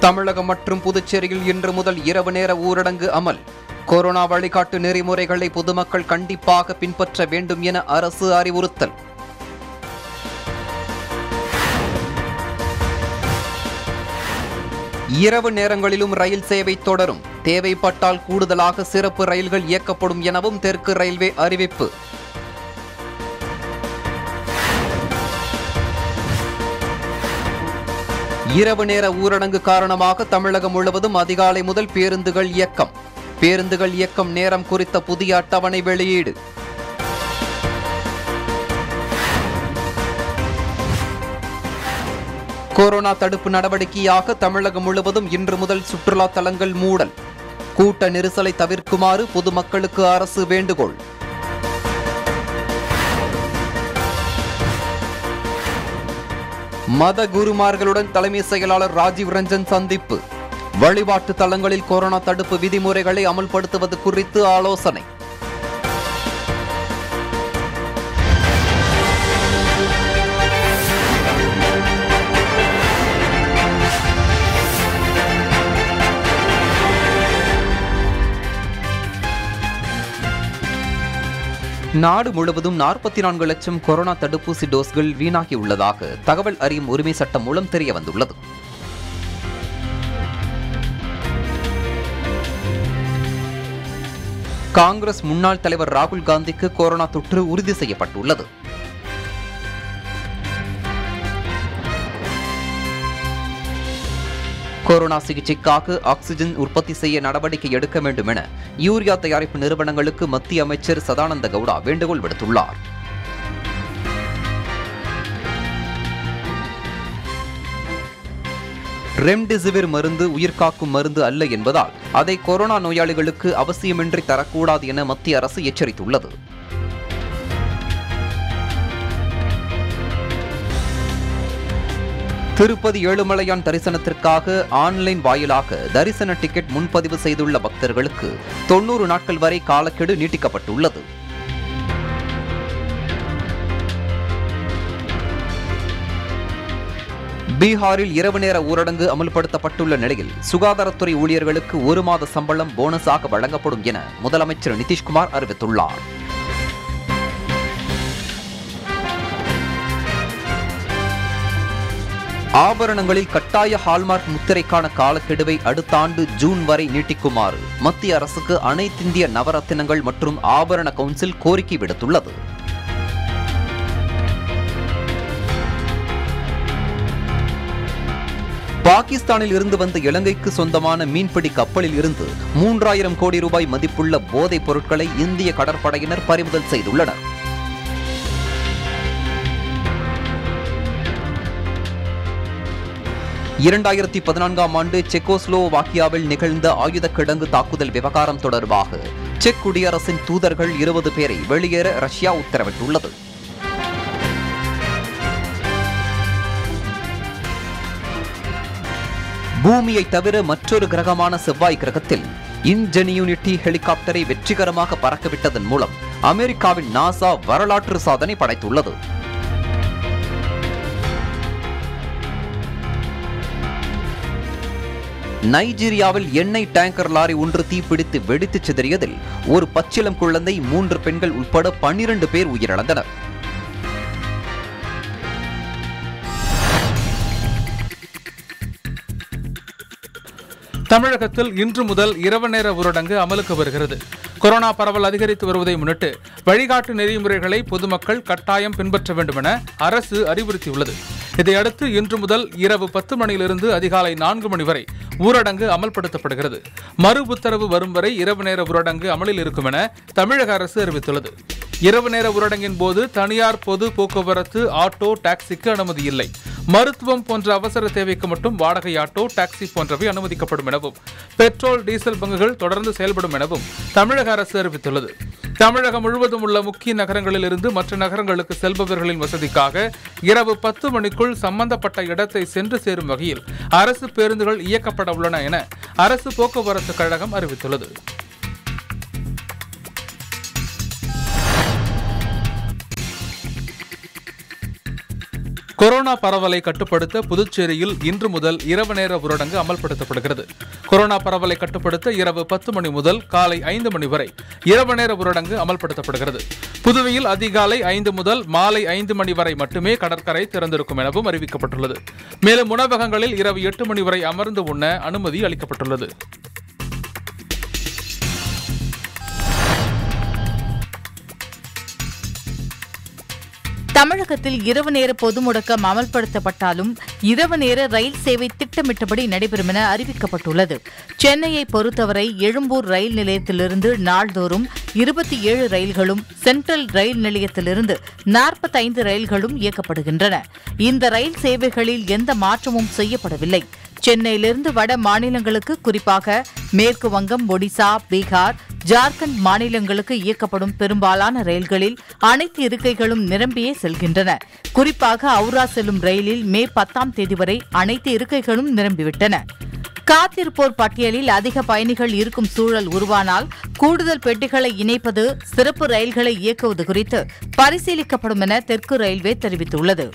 தமிழகம் மற்றும் புதுச்சேரியில் இன்று முதல் இரவு நேர ஊரடங்கு அமல். கொரோனா வழிகாட்டு நெறிமுறைகளை பொதுமக்கள் கண்டிப்பாக பின்பற்ற வேண்டும் என அரசு அறிவுறுத்தல். இரவு நேரங்களிலும் ரயில் சேவை தொடரும். தேவைப்பட்டால் கூடுதலாக சிறப்பு ரயில்கள் இயக்கப்படும் எனவும் தெற்கு ரயில்வே அறிவிப்பு. இரவு நேர ஊரடங்கு காரணமாக தமிழகம் முழுவதும் அதிகாலை முதல் பேருந்துகள் இயக்கம். பேருந்துகள் இயக்கம் நேரம் குறித்த புதிய அட்டவணை வெளியீடு. கொரோனா தடுப்பு நடவடிக்கையாக தமிழகம் முழுவதும் இன்று முதல் சுற்றுலா தலங்கள் மூடல். கூட்ட நெரிசலை தவிர்க்குமாறு பொதுமக்களுக்கு அரசு வேண்டுகோள். மத குருமார்களுடன் தலைமை செயலாளர் ராஜீவ் ரஞ்சன் சந்திப்பு. வழிபாட்டு தலங்களில் கொரோனா தடுப்பு விதிமுறைகளை அமல்படுத்துவது குறித்து ஆலோசனை. நாடு முழுவதும் 44 லட்சம் கொரோனா தடுப்பூசி டோஸ்கள் வீணாகியுள்ளதாக தகவல் அறியும் உரிமை சட்டம் மூலம் தெரிய வந்துள்ளது. காங்கிரஸ் முன்னாள் தலைவர் ராகுல் காந்திக்கு கொரோனா தொற்று உறுதி செய்யப்பட்டுள்ளது. கொரோனா சிகிச்சைக்காக ஆக்சிஜன் உற்பத்தி செய்ய நடவடிக்கை எடுக்க வேண்டும் என யூரியா தயாரிப்பு நிறுவனங்களுக்கு மத்திய அமைச்சர் சதானந்த கவுடா வேண்டுகோள் விடுத்துள்ளார். ரெம்டெசிவிர் மருந்து உயிர்காக்கும் மருந்து அல்ல என்பதால் அதை கொரோனா நோயாளிகளுக்கு அவசியமின்றி தரக்கூடாது என மத்திய அரசு எச்சரித்துள்ளது. திருப்பதி ஏழுமலையான் தரிசனத்திற்காக ஆன்லைன் வாயிலாக தரிசன டிக்கெட் முன்பதிவு செய்துள்ள பக்தர்களுக்கு 90 நாட்கள் வரை காலக்கெடு நீட்டிக்கப்பட்டுள்ளது. பீகாரில் இரவு நேர ஊரடங்கு அமல்படுத்தப்பட்டுள்ள நிலையில் சுகாதாரத்துறை ஊழியர்களுக்கு 1 மாத சம்பளம் போனஸாக வழங்கப்படும் என முதலமைச்சர் நிதிஷ்குமார் அறிவித்துள்ளார். ஆபரணங்களில் கட்டாய ஹால்மார்க் முத்திரைக்கான காலக்கெடுவை அடுத்த ஆண்டு ஜூன் வரை நீட்டிக்குமாறு மத்திய அரசுக்கு அனைத்திந்திய நவரத்தினங்கள் மற்றும் ஆபரண கவுன்சில் கோரிக்கை விடுத்துள்ளது. பாகிஸ்தானில் இருந்து வந்த இலங்கைக்கு சொந்தமான மீன்பிடி கப்பலில் இருந்து 3000 கோடி ரூபாய் மதிப்புள்ள போதைப் பொருட்களை இந்திய கடற்படையினர் பறிமுதல் செய்துள்ளனர். இரண்டாயிரத்தி 14ஆம் ஆண்டு செக்கோஸ்லோவாக்கியாவில் நிகழ்ந்த ஆயுத கிடங்கு தாக்குதல் விவகாரம் தொடர்பாக செக் குடியரசின் தூதர்கள் 20 பேரை வெளியேற ரஷ்யா உத்தரவிட்டுள்ளது. பூமியை தவிர மற்றொரு கிரகமான செவ்வாய் கிரகத்தில் இன்ஜெனியூனிட்டி ஹெலிகாப்டரை வெற்றிகரமாக பறக்கவிட்டதன் மூலம் அமெரிக்காவின் நாசா வரலாற்று சாதனை படைத்துள்ளது. நைஜீரியாவில் எண்ணெய் டேங்கர் லாரி ஒன்று தீப்பிடித்து வெடித்து சிதறியதில் ஒரு பச்சிளம் குழந்தை 3 பெண்கள் உட்பட 12 பேர் உயிரிழந்தனர். தமிழகத்தில் இன்று முதல் இரவு நேர ஊரடங்கு அமலுக்கு வருகிறது. கொரோனா பரவல் அதிகரித்து வருவதை முன்னிட்டு வழிகாட்டு நெறிமுறைகளை பொதுமக்கள் கட்டாயம் பின்பற்ற வேண்டும் என அரசு அறிவுறுத்தியுள்ளது. இதையடுத்து இன்று முதல் இரவு 10 மணியிலிருந்து அதிகாலை 4 மணி வரை ஊரடங்கு அமல்படுத்தப்படுகிறது. மறு உத்தரவு வரும் வரை இரவு நேர ஊரடங்கு அமலில் இருக்கும் என தமிழக அரசு அறிவித்துள்ளது. இரவு நேர ஊரடங்கின் போது தனியார் பொது போக்குவரத்து, ஆட்டோ, டாக்ஸிக்கு அனுமதி இல்லை. மருத்துவம் போன்ற அவசர தேவைக்கு மட்டும் வாடகை ஆட்டோ, டாக்ஸி போன்றவை அனுமதிக்கப்படும் எனவும் பெட்ரோல், டீசல் பங்குகள் தொடர்ந்து செயல்படும் எனவும் தமிழக அரசு அறிவித்துள்ளது. தமிழகம் முழுவதும் உள்ள முக்கிய நகரங்களில் இருந்து மற்ற நகரங்களுக்கு செல்பவர்களின் வசதிக்காக இரவு 10 மணிக்குள் சம்பந்தப்பட்ட இடத்தை சென்று சேரும் வகையில் அரசு பேருந்துகள் இயக்கப்பட உள்ளன என அரசு போக்குவரத்து கழகம் அறிவித்துள்ளது. கொரோனா பரவலை கட்டுப்படுத்த புதுச்சேரியில் இன்று முதல் இரவு நேர ஊரடங்கு அமல்படுத்தப்படுகிறது. கொரோனா பரவலை கட்டுப்படுத்த இரவு 10 மணி முதல் காலை 5 மணி வரை இரவு நேர ஊரடங்கு அமல்படுத்தப்படுகிறது. புதுவையில் அதிகாலை 5 முதல் மாலை 5 மணி வரை மட்டுமே கடற்கரை திறந்திருக்கும் எனவும் அறிவிக்கப்பட்டுள்ளது. மேலும் உணவகங்களில் இரவு 8 மணி வரை அமர்ந்து உண்ண அனுமதி அளிக்கப்பட்டுள்ளது. தமிழகத்தில் இரவு நேர பொது முடக்கம் அமல்படுத்தப்பட்டாலும் இரவு நேர ரயில் சேவை திட்டமிட்டபடி நடைபெறும் என அறிவிக்கப்பட்டுள்ளது. சென்னையை பொறுத்தவரை எழும்பூர் ரயில் நிலையத்திலிருந்து நாள்தோறும் 27 ரயில்களும், சென்ட்ரல் ரயில் நிலையத்திலிருந்து 45 ரயில்களும் இயக்கப்படுகின்றன. இந்த ரயில் சேவைகளில் எந்த மாற்றமும் செய்யப்படவில்லை. சென்னையிலிருந்து வட மாநிலங்களுக்கு, குறிப்பாக மேற்கு வங்கம், ஒடிசா, பீகார், ஜார்க்கண்ட் மாநிலங்களுக்கு இயக்கப்படும் பெரும்பாலான ரயில்களில் அனைத்து இருக்கைகளும் நிரம்பியே செல்கின்றன. குறிப்பாக ஹவுரா செல்லும் ரயிலில் மே 10ஆம் தேதி வரை அனைத்து இருக்கைகளும் நிரம்பிவிட்டன. காத்திருப்போர் பட்டியலில் அதிக பயணிகள் இருக்கும் சூழல் உருவானால் கூடுதல் பெட்டிகளை இணைப்பது, சிறப்பு ரயில்களை இயக்குவது குறித்து பரிசீலிக்கப்படும் என தெற்கு ரயில்வே தெரிவித்துள்ளது.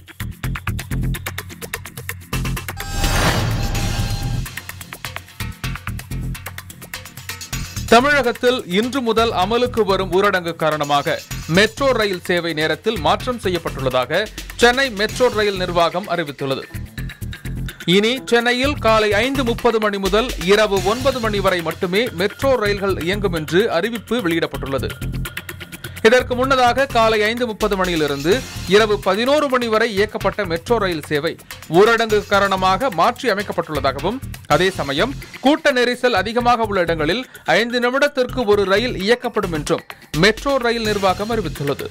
தமிழகத்தில் இன்று முதல் அமலுக்கு வரும் ஊரடங்கு காரணமாக மெட்ரோ ரயில் சேவை நேரத்தில் மாற்றம் செய்யப்பட்டுள்ளதாக சென்னை மெட்ரோ ரயில் நிர்வாகம் அறிவித்துள்ளது. இனி சென்னையில் காலை 5:30 மணி முதல் இரவு 9 மணி வரை மட்டுமே மெட்ரோ ரயில்கள் இயங்கும் என்று அறிவிப்பு வெளியிடப்பட்டுள்ளது. இதற்கு முன்னதாக காலை 5:30 மணியிலிருந்து இரவு 11 மணி வரை இயக்கப்பட்ட மெட்ரோ ரயில் சேவை ஊரடங்கு காரணமாக மாற்றி அமைக்கப்பட்டுள்ளதாகவும், அதே சமயம் கூட்ட நெரிசல் அதிகமாக உள்ள இடங்களில் 5 நிமிடத்திற்கு ஒரு ரயில் இயக்கப்படும் என்றும் மெட்ரோ ரயில் நிர்வாகம் அறிவித்துள்ளது.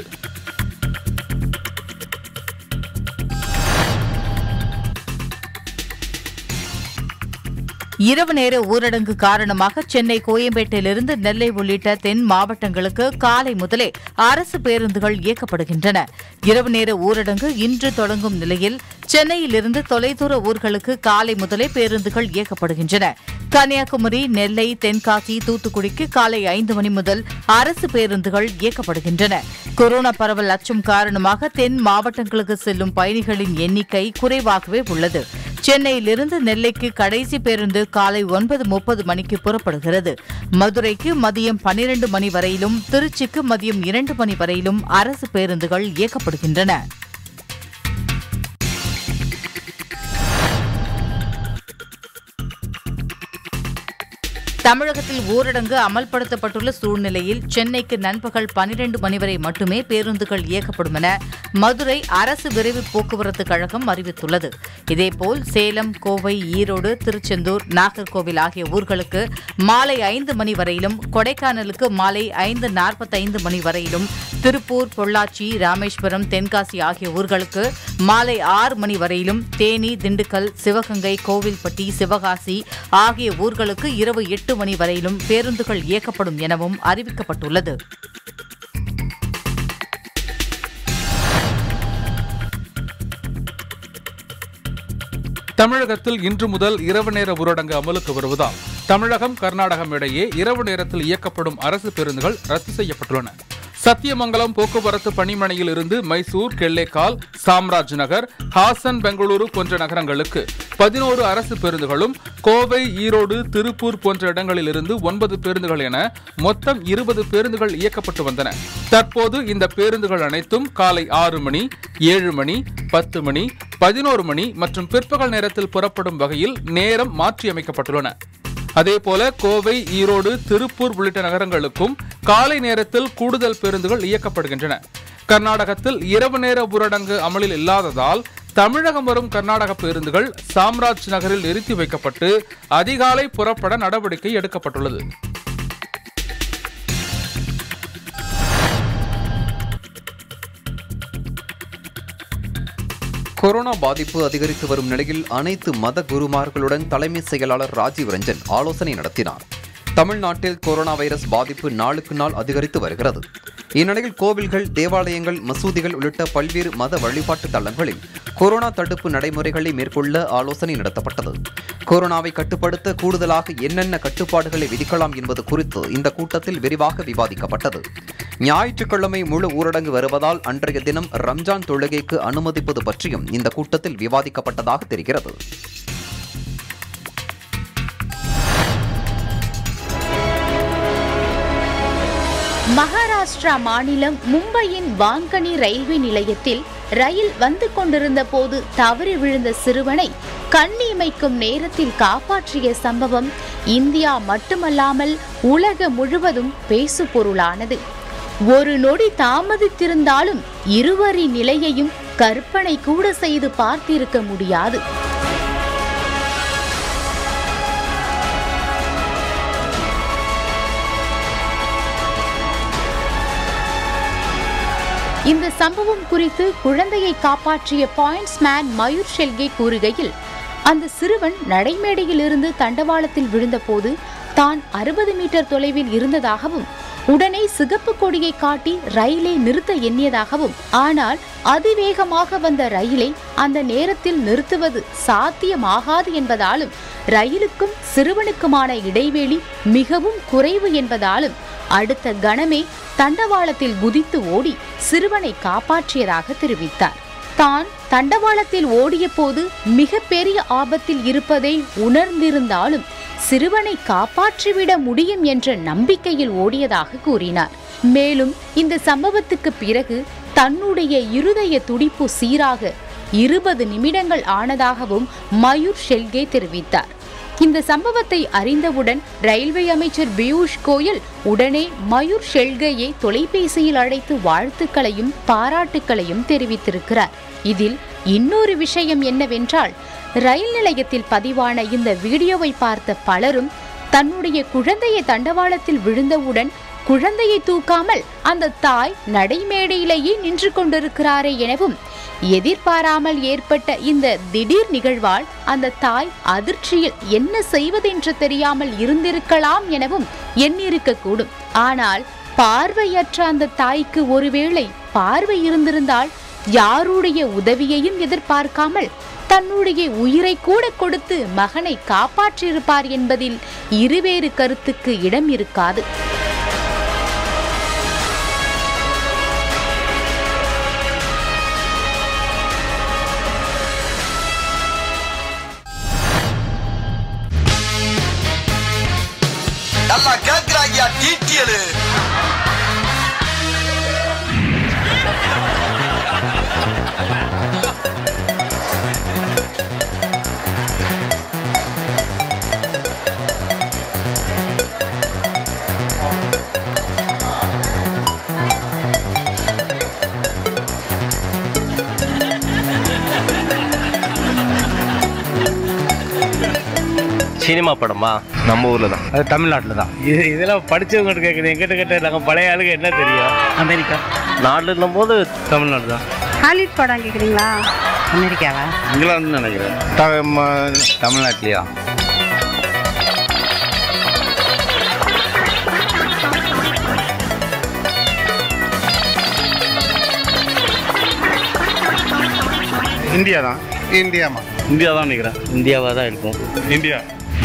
இரவு நேர ஊரடங்கு காரணமாக சென்னை, கோயம்பேட்டிலிருந்து நெல்லை உள்ளிட்ட தென் மாவட்டங்களுக்கு காலை முதலே அரசு பேருந்துகள் இயக்கப்படுகின்றன. இரவு நேர ஊரடங்கு இன்று தொடங்கும் நிலையில் சென்னையிலிருந்து தொலைதூர ஊர்களுக்கு காலை முதலே பேருந்துகள் இயக்கப்படுகின்றன. கன்னியாகுமரி, நெல்லை, தென்காசி, தூத்துக்குடிக்கு காலை 5 மணி முதல் அரசு பேருந்துகள் இயக்கப்படுகின்றன. கொரோனா பரவல் அச்சம் காரணமாக தென் மாவட்டங்களுக்கு செல்லும் பயணிகளின் எண்ணிக்கை குறைவாகவே உள்ளது. சென்னையிலிருந்து நெல்லைக்கு கடைசி பேருந்து காலை 9:30 மணிக்கு புறப்படுகிறது. மதுரைக்கு மதியம் 12 மணி வரையிலும், திருச்சிக்கு மதியம் 2 மணி வரையிலும் அரசு பேருந்துகள் இயக்கப்படுகின்றன. தமிழகத்தில் ஊரடங்கு அமல்படுத்தப்பட்டுள்ள சூழ்நிலையில் சென்னைக்கு நண்பகல் 12 மணி வரை மட்டுமே பேருந்துகள் இயக்கப்படும் என மதுரை அரசு விரைவு போக்குவரத்து கழகம் அறிவித்துள்ளது. இதேபோல் சேலம், கோவை, ஈரோடு, திருச்செந்தூர், நாகர்கோவில் ஆகிய ஊர்களுக்கு மாலை 5 மணி வரையிலும், கொடைக்கானலுக்கு மாலை 5:45 மணி வரையிலும், திருப்பூர், பொள்ளாச்சி, ராமேஸ்வரம், தென்காசி ஆகிய ஊர்களுக்கு மாலை 6 மணி வரையிலும், தேனி, திண்டுக்கல், சிவகங்கை, கோவில்பட்டி, சிவகாசி ஆகிய ஊர்களுக்கு இரவு 8 மணி வரையிலும் பேருந்துகள் இயக்கப்படும் எனவும் அறிவிக்கப்பட்டுள்ளது. தமிழகத்தில் இன்று முதல் இரவு நேர ஊரடங்கு அமலுக்கு வருவதால் தமிழகம், கர்நாடகம் இடையே இரவு நேரத்தில் இயக்கப்படும் அரசு பேருந்துகள் ரத்து செய்யப்பட்டுள்ளன. சத்தியமங்கலம் போக்குவரத்து பணிமனையில் இருந்து மைசூர், கெல்லேக்கால், சாம்ராஜ் நகர், ஹாசன், பெங்களூரு போன்ற நகரங்களுக்கு 11 அரசு பேருந்துகளும், கோவை, ஈரோடு, திருப்பூர் போன்ற இடங்களில் இருந்து 9 பேருந்துகள் என மொத்தம் 20 பேருந்துகள் இயக்கப்பட்டு வந்தன. தற்போது இந்த பேருந்துகள் அனைத்தும் காலை 6 மணி, 7 மணி, 10 மணி, 11 மணி மற்றும் பிற்பகல் நேரத்தில் புறப்படும் வகையில் நேரம் மாற்றியமைக்கப்பட்டுள்ளன. அதேபோல கோவை, ஈரோடு, திருப்பூர் உள்ளிட்ட நகரங்களுக்கும் காலை நேரத்தில் கூடுதல் பேருந்துகள் இயக்கப்படுகின்றன. கர்நாடகத்தில் இரவு நேர ஊரடங்கு அமலில் இல்லாததால் தமிழகம் வரும் கர்நாடக பேருந்துகள் சாம்ராஜ் நகரில் நிறுத்தி வைக்கப்பட்டு அதிகாலை புறப்பட நடவடிக்கை எடுக்கப்பட்டுள்ளது. கொரோனா பாதிப்பு அதிகரித்து வரும் நிலையில் அனைத்து மத குருமார்களுடன் தலைமை செயலாளர் ராஜீவ் ரஞ்சன் ஆலோசனை நடத்தினார். தமிழ்நாட்டில் கொரோனா வைரஸ் பாதிப்பு நாளுக்கு நாள் அதிகரித்து வருகிறது. இந்நிலையில் கோவில்கள், தேவாலயங்கள், மசூதிகள் உள்ளிட்ட பல்வேறு மத வழிபாட்டு தலங்களில் கொரோனா தடுப்பு நடைமுறைகளை மேற்கொள்ள ஆலோசனை நடத்தப்பட்டது. கொரோனாவை கட்டுப்படுத்த கூடுதலாக என்னென்ன கட்டுப்பாடுகளை விதிக்கலாம் என்பது குறித்து இந்த கூட்டத்தில் விரிவாக விவாதிக்கப்பட்டது. ஞாயிற்றுக்கிழமை முழு ஊரடங்கு வருவதால் அன்றைய தினம் ரம்ஜான் தொழுகைக்கு அனுமதிப்பது பற்றியும் இந்த கூட்டத்தில் விவாதிக்கப்பட்டதாக தெரிகிறது. மகாராஷ்டிரா மாநிலம் மும்பையின் வாங்கனி ரயில்வே நிலையத்தில் ரயில் வந்து கொண்டிருந்த போது தவறி விழுந்த சிறுவனை கண்ணிமைக்கும் நேரத்தில் காப்பாற்றிய சம்பவம் இந்தியா மட்டுமல்லாமல் உலகம் முழுவதும் பேசுபொருளானது. ஒரு நொடி தாமதித்திருந்தாலும் இருவரின் நிலையையும் கற்பனை கூட செய்து பார்த்திருக்க முடியாது. இந்த சம்பவம் குறித்து குழந்தையை காப்பாற்றிய பாயிண்ட்ஸ்மேன் மயூர் ஷெல்கே கூறுகையில், அந்த சிறுவன் நடைமேடையில் இருந்து தண்டவாளத்தில் விழுந்தபோது தான் 60 மீட்டர் தொலைவில் இருந்ததாகவும் உடனே சிகப்பு கொடியை காட்டி ரயிலை நிறுத்த எண்ணியதாகவும், ஆனால் அதிவேகமாக வந்த ரயிலை அந்த நேரத்தில் நிறுத்துவது சாத்தியமாகாது என்பதாலும் ரயிலுக்கும் சிறுவனுக்குமான இடைவெளி மிகவும் குறைவு என்பதாலும் அடுத்த கணமே தண்டவாளத்தில் குதித்து ஓடி சிறுவனை காப்பாற்றியதாக தெரிவித்தார். தான் தண்டவாளத்தில் ஓடிய போது மிகப்பெரிய ஆபத்தில் இருப்பதை உணர்ந்திருந்தாலும் சிறுவனை காப்பாற்றிவிட முடியும் என்ற நம்பிக்கையில் ஓடியதாக கூறினார். மேலும் இந்த சம்பவத்துக்கு பிறகு தன்னுடைய இருதய துடிப்பு சீராக 20 நிமிடங்கள் ஆனதாகவும் மயூர் ஷெல்கே தெரிவித்தார். இந்த சம்பவத்தை அறிந்தவுடன் ரயில்வே அமைச்சர் பியூஷ் கோயல் உடனே மயூர் ஷெல்கேயை தொலைபேசியில் அழைத்து வாழ்த்துக்களையும் பாராட்டுக்களையும் தெரிவித்திருக்கிறார். இதில் இன்னொரு விஷயம் என்னவென்றால், ரயில் நிலையத்தில் பதிவான இந்த வீடியோவை பார்த்த பலரும் தன்னுடைய குழந்தையை தண்டவாளத்தில் விழுந்தவுடன் குழந்தையை தூக்காமல் அந்த தாய் நடைமேடையிலேயே நின்று கொண்டிருக்கிறாரே எனவும், எதிர்பாராமல் ஏற்பட்ட இந்த திடீர் நிகழ்வால் அந்த தாய் அதிர்ச்சியில் என்ன செய்வதென்று தெரியாமல் இருந்திருக்கலாம் எனவும் எண்ணிருக்கக்கூடும். ஆனால் பார்வையற்ற அந்த தாய்க்கு ஒருவேளை பார்வை இருந்திருந்தால் யாருடைய உதவியையும் எதிர்பார்க்காமல் தன்னுடைய உயிரை கூட கொடுத்து மகனை காப்பாற்றியிருப்பார் என்பதில் இருவேறு கருத்துக்கு இடம் இருக்காது. நல்லா கேக்குறாங்க டீட்டியல். சினிமா படமா? நம்ம ஊர்ல தான், அது தமிழ்நாட்டில் தான். இதெல்லாம் படித்தவங்க கேட்குது, எங்கிட்ட கேட்ட நாங்கள் பழைய ஆளுங்க என்ன தெரியும்? அமெரிக்கா நாட்டில் போது தமிழ்நாடு தான். ஹாலிவுட் படம் கேட்குறீங்களா? அமெரிக்காவா? இங்கிலாந்து நினைக்கிறேன். தமிழ்நாட்டிலையா? இந்தியா தான். இந்தியா தான் நினைக்கிறேன். இந்தியாவாக தான் இருக்கும். இந்தியா.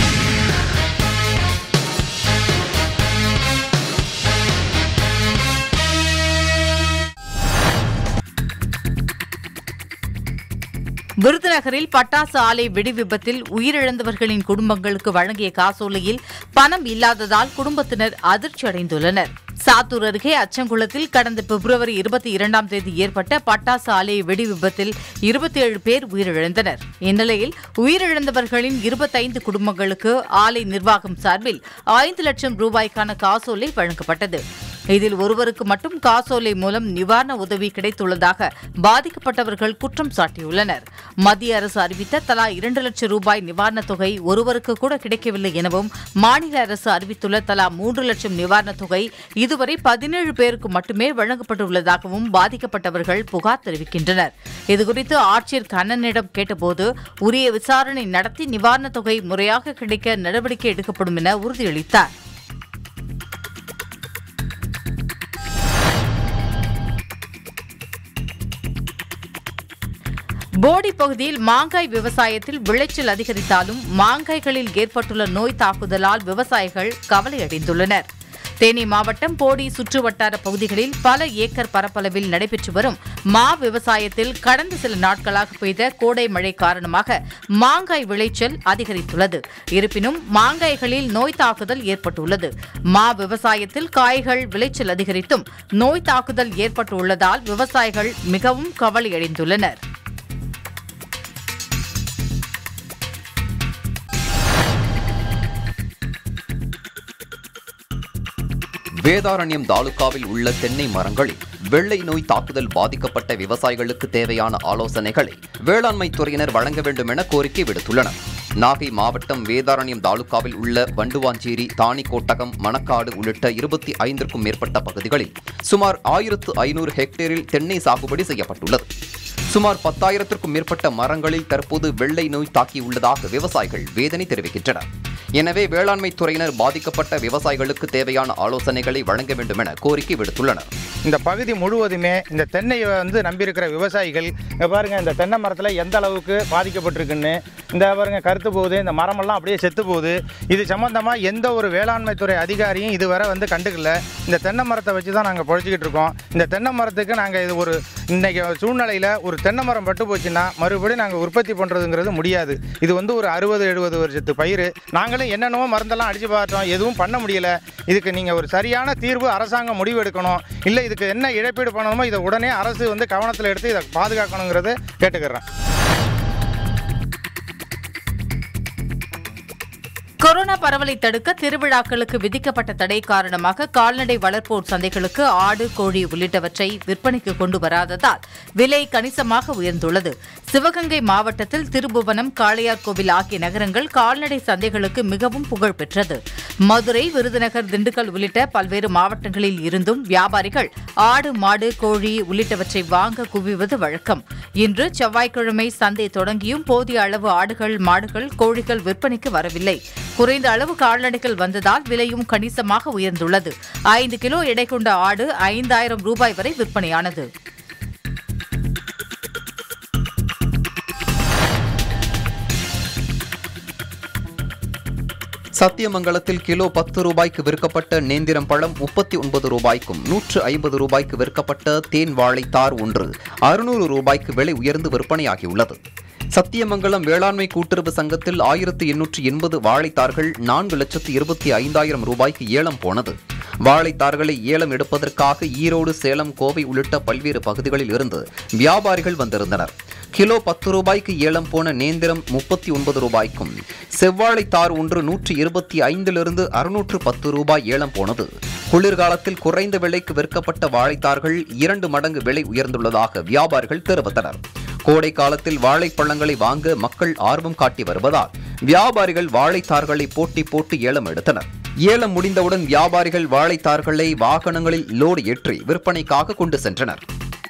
விருதுநகரில் பட்டாசு ஆலை வெடி விபத்தில் உயிரிழந்தவர்களின் குடும்பங்களுக்கு வழங்கிய காசோலையில் பணம் இல்லாததால் குடும்பத்தினர் அதிர்ச்சி அடைந்துள்ளனர். சாத்தூர் அருகே அச்சங்குளத்தில் கடந்த பிப்ரவரி 22ஆம் தேதி ஏற்பட்ட பட்டாசு ஆலை வெடி விபத்தில் 27 பேர் உயிரிழந்தனர். இந்நிலையில் உயிரிழந்தவர்களின் 25 குடும்பங்களுக்கு ஆலை நிர்வாகம் சார்பில் 5 லட்சம் ரூபாய்க்கான காசோலை வழங்கப்பட்டது. இதில் ஒருவருக்கு மட்டும் காசோலை மூலம் நிவாரண உதவி கிடைத்துள்ளதாக பாதிக்கப்பட்டவர்கள் குற்றம் சாட்டியுள்ளனர். மத்திய அரசு அறிவித்த தலா 2 லட்சம் ரூபாய் நிவாரணத் தொகை ஒருவருக்கு கூட கிடைக்கவில்லை எனவும், மாநில அரசு அறிவித்துள்ள தலா 3 லட்சம் நிவாரணத் தொகை இதுவரை 17 பேருக்கு மட்டுமே வழங்கப்பட்டுள்ளதாகவும் பாதிக்கப்பட்டவர்கள் புகார் தெரிவிக்கின்றனர். இதுகுறித்து ஆட்சியர் கண்ணனிடம் கேட்டபோது உரிய விசாரணை நடத்தி நிவாரணத் தொகை முறையாக கிடைக்க நடவடிக்கை எடுக்கப்படும் என உறுதியளித்தார். போடி பகுதியில் மாங்காய் விவசாயத்தில் விளைச்சல் அதிகரித்தாலும் மாங்காய்களில் ஏற்பட்டுள்ள நோய் தாக்குதலால் விவசாயிகள் கவலையடைந்துள்ளனர். தேனி மாவட்டம் போடி சுற்றுவட்டார பகுதிகளில் பல ஏக்கர் பரப்பளவில் நடைபெற்று வரும் மா விவசாயத்தில் கடந்த சில நாட்களாக பெய்த கோடை மழை காரணமாக மாங்காய் விளைச்சல் அதிகரித்துள்ளது. இருப்பினும் மாங்காய்களில் நோய் தாக்குதல் ஏற்பட்டுள்ளது. மா விவசாயத்தில் காய்கள் விளைச்சல் அதிகரித்தும் நோய் தாக்குதல் ஏற்பட்டுள்ளதால் விவசாயிகள் மிகவும் கவலையடைந்துள்ளனர். வேதாரண்யம் தாலுகாவில் உள்ள தென்னை மரங்களில் வெள்ளை நோய் தாக்குதல் பாதிக்கப்பட்ட விவசாயிகளுக்கு தேவையான ஆலோசனைகளை வேளாண்மை துறையினர் வழங்க வேண்டும் என கோரிக்கை விடுத்துள்ளனர். நாகை மாவட்டம் வேதாரண்யம் தாலுகாவில் உள்ள வண்டுவாஞ்சேரி, தாணிக்கோட்டகம், மணக்காடு உள்ளிட்ட 25க்கும் மேற்பட்ட பகுதிகளில் சுமார் 1500 ஹெக்டேரில் தென்னை சாகுபடி செய்யப்பட்டுள்ளது. சுமார் 10,000க்கும் மேற்பட்ட மரங்களில் தற்போது வெள்ளை நோய் தாக்கியுள்ளதாக விவசாயிகள் வேதனை தெரிவிக்கின்றனர். எனவே வேளாண்மை துறையினர் பாதிக்கப்பட்ட விவசாயிகளுக்கு தேவையான ஆலோசனைகளை வழங்க வேண்டும் என கோரிக்கை விடுத்துள்ளனர். இந்த பகுதி முழுவதுமே இந்த தென்னையை நம்பியிருக்கிற விவசாயிகள் பாருங்க, இந்த தென்னை மரத்தில் எந்த அளவுக்கு பாதிக்கப்பட்டிருக்குன்னு இந்த பாருங்க கருத்து போகுது, இந்த மரமெல்லாம் அப்படியே செத்து போகுது. இது சம்பந்தமாக எந்த ஒரு வேளாண்மை துறை அதிகாரியும் இதுவரை கண்டுக்கல. இந்த தென்னை மரத்தை வச்சு தான் நாங்கள் பொழைச்சிக்கிட்டு இருக்கோம். இந்த தென்னை மரத்துக்கு நாங்கள் இது ஒரு இன்றைக்கி சூழ்நிலையில் ஒரு தென்னை மரம் பட்டு போச்சுன்னா மறுபடியும் நாங்கள் உற்பத்தி பண்ணுறதுங்கிறது முடியாது. இது ஒரு 60-70 வருஷத்து பயிர். நாங்களும் என்னென்னவோ மருந்தெல்லாம் அடித்து பார்த்தோம், எதுவும் பண்ண முடியலை. இதுக்கு நீங்கள் ஒரு சரியான தீர்வு அரசாங்கம் முடிவு எடுக்கணும். இல்லை இதுக்கு என்ன இழப்பீடு பண்ணணுமோ இதை உடனே அரசு கவனத்தில் எடுத்து இதை பாதுகாக்கணுங்கிறத கேட்டுக்கிறேன். கொரோனா பரவலை தடுக்க திருவிழாக்களுக்கு விதிக்கப்பட்ட தடை காரணமாக கால்நடை வளர்ப்போர் சந்தைகளுக்கு ஆடு, கோழி உள்ளிட்டவற்றை விற்பனைக்கு கொண்டு வராததால் விலை கணிசமாக உயர்ந்துள்ளது. சிவகங்கை மாவட்டத்தில் திருபுவனம், காளையார்கோவில் ஆகிய நகரங்கள் கால்நடை சந்தைகளுக்கு மிகவும் புகழ் பெற்றது. மதுரை, விருதுநகர், திண்டுக்கல் உள்ளிட்ட பல்வேறு மாவட்டங்களில் இருந்தும் வியாபாரிகள் ஆடு, மாடு, கோழி உள்ளிட்டவற்றை வாங்க குவிவது வழக்கம். இன்று செவ்வாய்க்கிழமை சந்தை தொடங்கியும் போதிய அளவு ஆடுகள், மாடுகள், கோழிகள் விற்பனைக்கு வரவில்லை. குறைந்த அளவு கால்நடைகள் வந்ததால் விலையும் கணிசமாக உயர்ந்துள்ளது. 5 கிலோ எடை கொண்ட ஆடு 5,000 ரூபாய் வரை விற்பனையானது. சத்தியமங்கலத்தில் கிலோ 10 ரூபாய்க்கு விற்கப்பட்ட நேந்திரம் பழம் 39 ரூபாய்க்கும் 150 ரூபாய்க்கு விற்கப்பட்ட தேன் வாழைத்தார் ஒன்று 600 ரூபாய்க்கு விலை உயர்ந்து விற்பனையாகியுள்ளது. சத்தியமங்கலம் வேளாண்மை கூட்டுறவு சங்கத்தில் 1880 வாழைத்தார்கள் 4,25,000 ரூபாய்க்கு ஏலம் போனது. வாழைத்தார்களை ஏலம் எடுப்பதற்காக ஈரோடு, சேலம், கோவை உள்ளிட்ட பல்வேறு பகுதிகளில் இருந்து வியாபாரிகள் வந்திருந்தனர். கிலோ 10 ரூபாய்க்கு ஏலம் போன நேந்திரம் 39 ரூபாய்க்கும், செவ்வாழைத்தார் ஒன்று 125 610 ரூபாய் ஏலம் போனது. குளிர்காலத்தில் குறைந்த விலைக்கு விற்கப்பட்ட வாழைத்தார்கள் 2 மடங்கு விலை உயர்ந்துள்ளதாக வியாபாரிகள் தெரிவித்தனர். கோடை காலத்தில் வாழைப்பழங்களை வாங்க மக்கள் ஆர்வம் காட்டி வருவதால் வியாபாரிகள் வாழைத்தார்களை போட்டி போட்டு ஏலம் எடுத்தனர். ஏலம் முடிந்தவுடன் வியாபாரிகள் வாழைத்தார்களை வாகனங்களில் லோடு ஏற்றி விற்பனைக்காக கொண்டு சென்றனர்.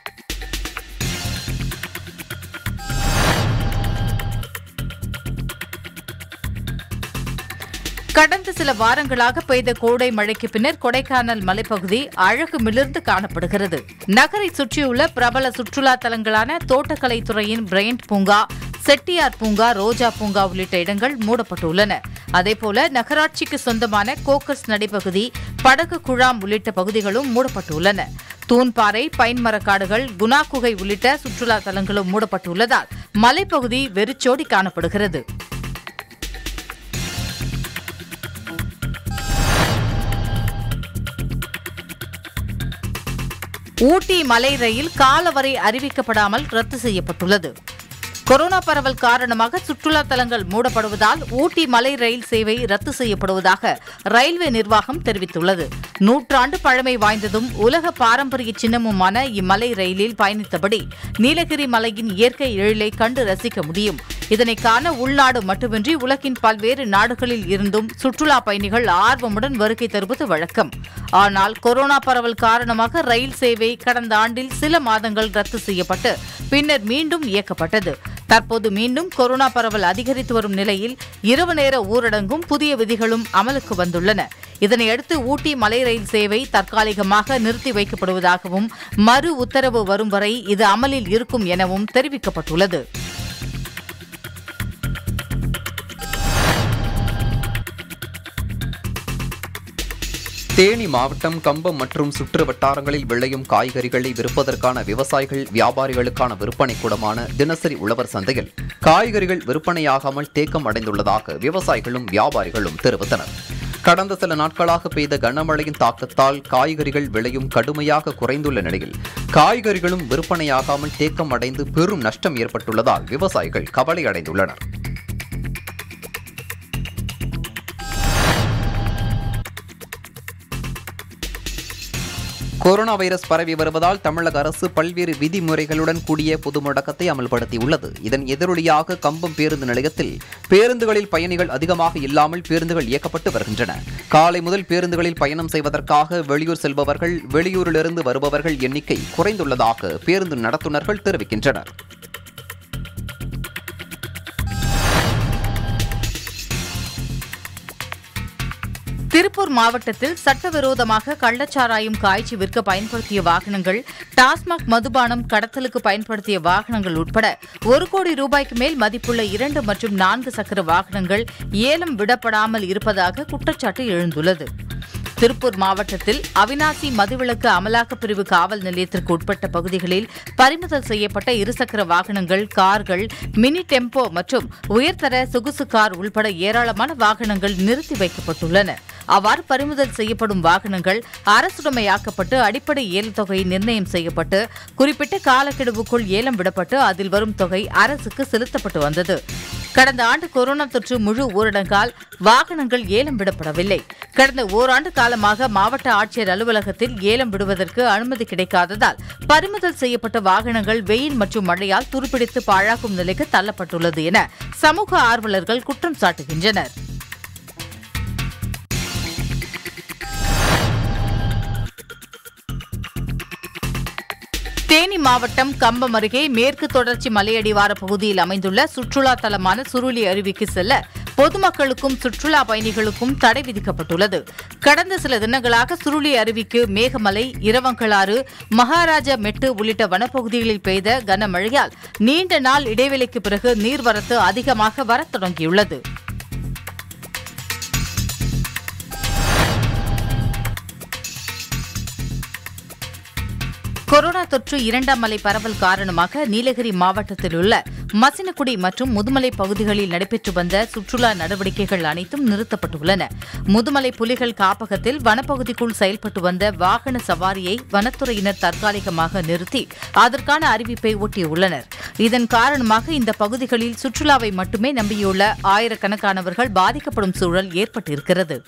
கடந்த சில வாரங்களாக பெய்த கோடை மழைக்கு பின்னர் கொடைக்கானல் மலைப்பகுதி அழகு மிளிர்ந்து காணப்படுகிறது. நகரை சுற்றியுள்ள பிரபல சுற்றுலா தலங்களான தோட்டக்கலைத்துறையின் பிரையண்ட் பூங்கா, செட்டியார் பூங்கா, ரோஜா பூங்கா உள்ளிட்ட இடங்கள் மூடப்பட்டுள்ளன. அதேபோல நகராட்சிக்கு சொந்தமான கோக்கஸ் நடைப்பகுதி, படகு குழாம் உள்ளிட்ட பகுதிகளும் மூடப்பட்டுள்ளன. தூண்பாறை, பைன் மரக்காடுகள், குணா குகை உள்ளிட்ட சுற்றுலா தலங்களும் மூடப்பட்டுள்ளதால் மலைப்பகுதி வெறிச்சோடி காணப்படுகிறது. ஊட்டி மலை ரயில் காலவரை அறிவிக்கப்படாமல் ரத்து செய்யப்பட்டுள்ளது. கொரோனா பரவல் காரணமாக சுற்றுலா தலங்கள் மூடப்படுவதால் ஊட்டி மலை ரயில் சேவை ரத்து செய்யப்படுவதாக ரயில்வே நிர்வாகம் தெரிவித்துள்ளது. 100 ஆண்டு பழமை வாய்ந்ததும் உலக பாரம்பரிய சின்னமுமான இம்மலை ரயிலில் பயணித்தபடி நீலகிரி மலையின் இயற்கை எழிலை கண்டு ரசிக்க முடியும். இதனை காண உள்நாடு மட்டுமின்றி உலகின் பல்வேறு நாடுகளில் இருந்தும் சுற்றுலா பயணிகள் ஆர்வமுடன் வருகை தருவது வழக்கம். ஆனால் கொரோனா பரவல் காரணமாக ரயில் சேவை கடந்த ஆண்டில் சில மாதங்கள் ரத்து செய்யப்பட்டு பின்னர் மீண்டும் இயக்கப்பட்டது. தற்போது மீண்டும் கொரோனா பரவல் அதிகரித்து வரும் நிலையில் இரவு நேர ஊரடங்கும் புதிய விதிகளும் அமலுக்கு வந்துள்ளன. இதனையடுத்து ஊட்டி மலை ரயில் சேவை தற்காலிகமாக நிறுத்தி வைக்கப்படுவதாகவும் மறு உத்தரவு வரும் வரை இது அமலில் இருக்கும் எனவும் தெரிவிக்கப்பட்டுள்ளது. தேனி மாவட்டம் கம்பம் மற்றும் சுற்று வட்டாரங்களில் விளையும் காய்கறிகளை விற்பதற்கான விவசாயிகள் வியாபாரிகளுக்கான விற்பனை கூடமான தினசரி உழவர் சந்தையில் காய்கறிகள் விற்பனையாகாமல் தேக்கம் அடைந்துள்ளதாக விவசாயிகளும் வியாபாரிகளும் தெரிவித்தனர். கடந்த சில நாட்களாக பெய்த கனமழையின் தாக்கத்தால் காய்கறிகள் விலையும் கடுமையாக குறைந்துள்ள நிலையில் காய்கறிகளும் விற்பனையாகாமல் தேக்கம் அடைந்து பெரும் நஷ்டம் ஏற்பட்டுள்ளதால் விவசாயிகள் கவலை அடைந்துள்ளனர். கொரோனா வைரஸ் பரவி வருவதால் தமிழக அரசு பல்வேறு விதிமுறைகளுடன் கூடிய பொது முடக்கத்தை அமல்படுத்தியுள்ளது. இதன் எதிரொலியாக கம்பம் பேருந்து நிலையத்தில் பேருந்துகளில் பயணிகள் அதிகமாக இல்லாமல் பேருந்துகள் இயக்கப்பட்டு வருகின்றன. காலை முதல் பேருந்துகளில் பயணம் செய்வதற்காக வெளியூர் செல்பவர்கள், வெளியூரிலிருந்து வருபவர்கள் எண்ணிக்கை குறைந்துள்ளதாக பேருந்து நடத்துனர்கள் தெரிவிக்கின்றனர். திருப்பூர் மாவட்டத்தில் சட்டவிரோதமாக கள்ளச்சாராயம் காய்ச்சி விற்க பயன்படுத்திய வாகனங்கள், டாஸ்மாக் மதுபானம் கடத்தலுக்கு பயன்படுத்திய வாகனங்கள் உட்பட 1 கோடி ரூபாய்க்கு மேல் மதிப்புள்ள 2 மற்றும் 4 சக்கர வாகனங்கள் ஏலம் விடப்படாமல் இருப்பதாக குற்றச்சாட்டு எழுந்துள்ளது. திருப்பூர் மாவட்டத்தில் அவிநாசி மதுவிலக்கு அமலாக்கப் பிரிவு காவல் நிலையத்திற்கு உட்பட்ட பகுதிகளில் பறிமுதல் செய்யப்பட்ட 2 சக்கர வாகனங்கள், கார்கள், மினி டெம்போ மற்றும் உயர்தர சொகுசு கார் உள்பட ஏராளமான வாகனங்கள் நிறுத்தி வைக்கப்பட்டுள்ளன. அவ்வாறு பறிமுதல் செய்யப்படும் வாகனங்கள் அரசுடைமையாக்கப்பட்டு அடிப்படை ஏலத்தொகை நிர்ணயம் செய்யப்பட்டு குறிப்பிட்ட காலக்கெடுவுக்குள் ஏலம் விடப்பட்டு அதில் வரும் தொகை அரசுக்கு செலுத்தப்பட்டு வந்தது. கடந்த ஆண்டு கொரோனா தொற்று முழு ஊரடங்கால் வாகனங்கள் ஏலம் விடப்படவில்லை. கடந்த ஓராண்டு காலமாக மாவட்ட ஆட்சியர் அலுவலகத்தில் ஏலம் விடுவதற்கு அனுமதி கிடைக்காததால் பறிமுதல் செய்யப்பட்ட வாகனங்கள் வெயில் மற்றும் மழையால் துருப்பிடித்து பாழாக்கும் நிலைக்கு தள்ளப்பட்டுள்ளது என சமூக ஆர்வலர்கள் குற்றம் சாட்டுகின்றனர். தேனி மாவட்டம் கம்பம் அருகே மேற்கு தொடர்ச்சி மலையடிவார பகுதியில் அமைந்துள்ள சுற்றுலா தலமான சுருளி அருவிக்கு செல்ல பொதுமக்களுக்கும் சுற்றுலா பயணிகளுக்கும் தடை விதிக்கப்பட்டுள்ளது. கடந்த சில தினங்களாக சுருளி அருவிக்கு மேகமலை, இரவங்களாறு, மகாராஜா மெட்டு உள்ளிட்ட வனப்பகுதிகளில் பெய்த கனமழையால் நீண்ட நாள் இடைவெளிக்கு பிறகு நீர்வரத்து அதிகமாக வரத் தொடங்கியுள்ளது. கொரோனா தொற்று 2ஆம் அலை பரவல் காரணமாக நீலகிரி மாவட்டத்தில் உள்ள மசினகுடி மற்றும் முதுமலை பகுதிகளில் நடைபெற்று வந்த சுற்றுலா நடவடிக்கைகள் அனைத்தும் நிறுத்தப்பட்டுள்ளன. முதுமலை புலிகள் காப்பகத்தில் வனப்பகுதிக்குள் செயல்பட்டு வந்த வாகன சவாரியை வனத்துறையினர் தற்காலிகமாக நிறுத்தி அதற்கான அறிவிப்பை ஒட்டியுள்ளனர். இதன் காரணமாக இந்த பகுதிகளில் சுற்றுலாவை மட்டுமே நம்பியுள்ள ஆயிரக்கணக்கானவர்கள் பாதிக்கப்படும் சூழல் ஏற்பட்டிருக்கிறது.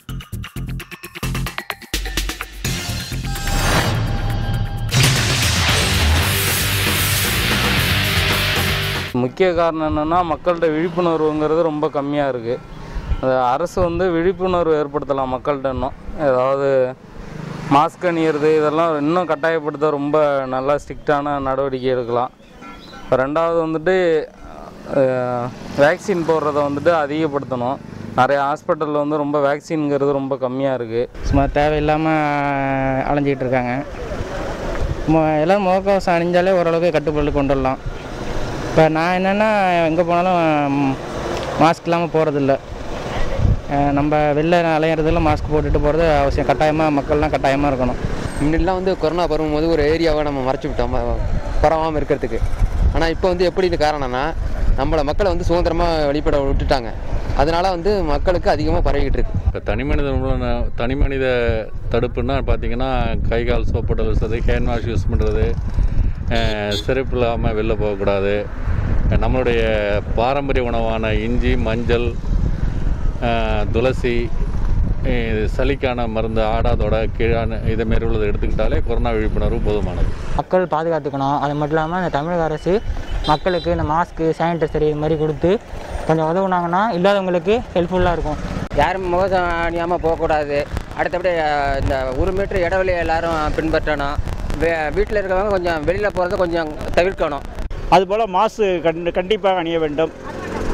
முக்கிய காரணம் என்னென்னா மக்கள்கிட்ட விழிப்புணர்வுங்கிறது ரொம்ப கம்மியாக இருக்குது. அரசு விழிப்புணர்வு ஏற்படுத்தலாம் மக்கள்கிட்ட. இன்னும் ஏதாவது மாஸ்க் அணியிறது இதெல்லாம் இன்னும் கட்டாயப்படுத்த ரொம்ப நல்லா ஸ்ட்ரிக்டான நடவடிக்கை எடுக்கலாம். ரெண்டாவது வேக்சின் போடுறத அதிகப்படுத்தணும். நிறைய ஹாஸ்பிட்டலில் ரொம்ப வேக்சின்ங்கிறது ரொம்ப கம்மியாக இருக்குது. சும்மா தேவையில்லாமல் அலைஞ்சிக்கிட்டு இருக்காங்க. எல்லோரும் முகக்கவசம் அணிஞ்சாலே ஓரளவுக்கு கட்டுப்பாடு கொண்டு வரலாம். இப்போ நான் என்னென்னா எங்கே போனாலும் மாஸ்க் இல்லாமல் போகிறதில்ல. நம்ம வெளில அலையிறதுல மாஸ்க் போட்டுட்டு போகிறது அவசியம். கட்டாயமாக மக்கள்லாம் கட்டாயமாக இருக்கணும். முன்னெல்லாம் கொரோனா பரவும் ஒரு ஏரியாவை நம்ம மறைச்சி விட்டோம் பரவாமல் இருக்கிறதுக்கு. ஆனால் இப்போ எப்படின்னு காரணம்னா மக்களை சுதந்திரமாக வெளிப்பட விட்டுட்டாங்க. அதனால் மக்களுக்கு அதிகமாக பரவிக்கிட்டு இருக்கு. இப்போ தனி மனித தடுப்புன்னா பார்த்தீங்கன்னா கை கால் சோப்புடல் வசதி, ஹேண்ட் வாஷ் யூஸ் பண்ணுறது, செருப்பு இல்லாமல் வெளில போகக்கூடாது, நம்மளுடைய பாரம்பரிய உணவான இஞ்சி, மஞ்சள், துளசி, சளிக்கான மருந்து ஆடாதோட கீழான இதேமாரி உள்ளதை எடுத்துக்கிட்டாலே கொரோனா விழிப்புணர்வு போதுமானது. மக்கள் பாதுகாத்துக்கணும். அது மட்டும் இல்லாமல் இந்த தமிழக அரசு மக்களுக்கு இந்த மாஸ்க்கு, சானிடைசர் இது மாதிரி கொடுத்து கொஞ்சம் உதவுனாங்கன்னா இல்லாதவங்களுக்கு ஹெல்ப்ஃபுல்லாக இருக்கும். யாரும் முகம் அணியாமல் போகக்கூடாது. அடுத்தபடி இந்த 1 மீட்டர் இடைவெளி எல்லாரும் பின்பற்றணும். வீட்டில் இருக்கிறவங்க கொஞ்சம் வெளியில் போகிறத கொஞ்சம் தவிர்க்கணும். அதுபோல் மாஸ்க் கண்டிப்பாக அணிய வேண்டும்.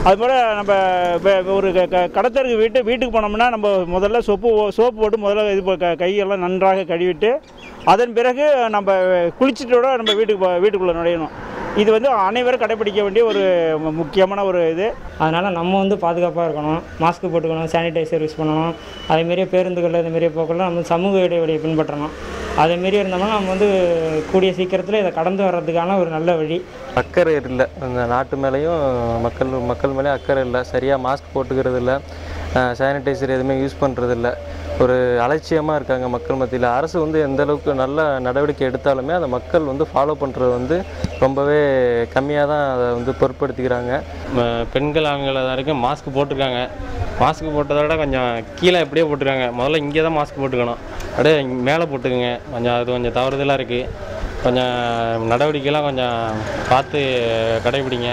அதுபோல் நம்ம ஒரு கடத்தருக்கு வீட்டுக்கு போனோம்னா நம்ம முதல்ல சோப்பு போட்டு முதல்ல இது கையெல்லாம் நன்றாக கழுவிட்டு அதன் பிறகு நம்ம குளிச்சுட்டோட நம்ம வீட்டுக்குள்ளே நுழையணும். இது வந்து அனைவரும் கடைபிடிக்க வேண்டிய ஒரு முக்கியமான ஒரு இது. அதனால் நம்ம வந்து பாதுகாப்பாக இருக்கணும், மாஸ்க் போட்டுக்கணும், சானிடைசர் யூஸ் பண்ணணும். அதேமாரியே பேருந்துகளில் இதுமாரியே போக்கெல்லாம் நம்ம சமூக இடைவெளியை பின்பற்றணும். அதேமாரி இருந்தோம்னா நம்ம வந்து கூடிய சீக்கிரத்தில் இதை கடந்து வர்றதுக்கான ஒரு நல்ல வழி. அக்கறை இல்லை, இந்த நாட்டு மேலேயும் மக்கள் மேலேயும் அக்கறை இல்லை. சரியாக மாஸ்க் போட்டுக்கிறது இல்லை, சானிடைசர் எதுவுமே யூஸ் பண்ணுறதில்ல. ஒரு அலட்சியமாக இருக்காங்க மக்கள் மத்தியில். அரசு வந்து எந்த அளவுக்கு நல்ல நடவடிக்கை எடுத்தாலுமே அந்த மக்கள் வந்து ஃபாலோ பண்ணுறது வந்து ரொம்பவே கம்மியாக தான் அதை வந்து பொருட்படுத்திக்கிறாங்க. பெண்கள் ஆண்கள் வரைக்கும் மாஸ்க் போட்டிருக்காங்க. மாஸ்க் போட்டதை விட கொஞ்சம் கீழே எப்படியே போட்டுருக்காங்க. முதல்ல இங்கே தான் மாஸ்க் போட்டுக்கணும், அப்படியே மேலே போட்டுக்குங்க. அது கொஞ்சம் தவறுதலாக இருக்குது. கொஞ்சம் நடவடிக்கைலாம் கொஞ்சம் பார்த்து கடைபிடிங்க.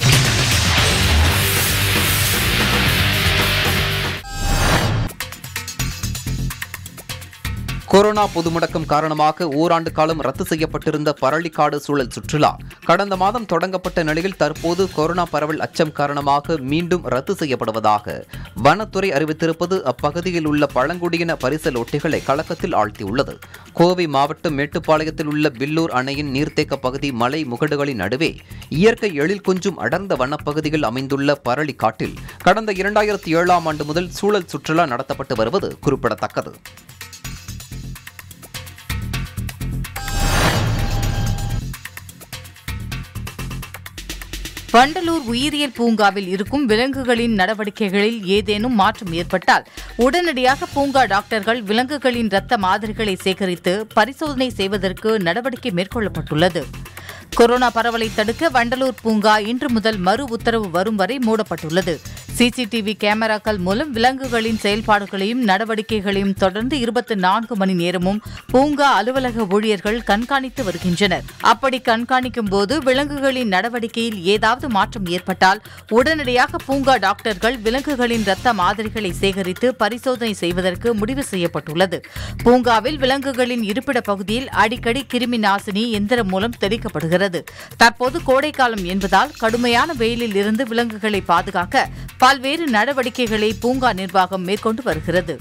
கொரோனா பொது முடக்கம் காரணமாக ஓராண்டு காலம் ரத்து செய்யப்பட்டிருந்த பரளிக்காடு சூழல் சுற்றுலா கடந்த மாதம் தொடங்கப்பட்ட நிலையில் தற்போது கொரோனா பரவல் அச்சம் காரணமாக மீண்டும் ரத்து செய்யப்படுவதாக வனத்துறை அறிவித்திருப்பது அப்பகுதியில் உள்ள பழங்குடியின பரிசல் ஒட்டிகளை கலக்கத்தில் ஆழ்த்தியுள்ளது. கோவை மாவட்டம் மேட்டுப்பாளையத்தில் உள்ள வில்லூர் அணையின் நீர்த்தேக்க பகுதி மலை முகடுகளின் நடுவே இயற்கை எழில் கொஞ்சும் அடர்ந்த வனப்பகுதியில் அமைந்துள்ள பரளிக்காட்டில் கடந்த 2007ஆம் ஆண்டு முதல் சூழல் சுற்றுலா நடத்தப்பட்டு வருவது குறிப்பிடத்தக்கது. வண்டலூர் உயிரியல் பூங்காவில் இருக்கும் விலங்குகளின் நடவடிக்கைகளில் ஏதேனும் மாற்றம் ஏற்பட்டால் உடனடியாக பூங்கா டாக்டர்கள் விலங்குகளின் இரத்த மாதிரிகளை சேகரித்து பரிசோதனை செய்வதற்கு நடவடிக்கை மேற்கொள்ளப்பட்டுள்ளது. கொரோனா பரவலை தடுக்க வண்டலூர் பூங்கா இன்று முதல் மறு உத்தரவு வரும் வரை மூடப்பட்டுள்ளது. சிசிடிவி கேமராக்கள் மூலம் விலங்குகளின் செயல்பாடுகளையும் நடவடிக்கைகளையும் தொடர்ந்து 24 மணி நேரமும் பூங்கா அலுவலக ஊழியர்கள் கண்காணித்து வருகின்றனர். அப்படி கண்காணிக்கும் போது விலங்குகளின் நடவடிக்கையில் ஏதாவது மாற்றம் ஏற்பட்டால் உடனடியாக பூங்கா டாக்டர்கள் விலங்குகளின் இரத்த மாதிரிகளை சேகரித்து பரிசோதனை செய்வதற்கு முடிவு செய்யப்பட்டுள்ளது. பூங்காவில் விலங்குகளின் இருப்பிட பகுதியில் அடிக்கடி கிருமி நாசினி எந்திரம் மூலம் தெளிக்கப்படுகிறது. தற்போது கோடைக்காலம் என்பதால் கடுமையான வெயிலில் இருந்து விலங்குகளை பாதுகாக்க பல்வேறு நடவடிக்கைகளை பூங்கா நிர்வாகம் மேற்கொண்டு வருகிறது.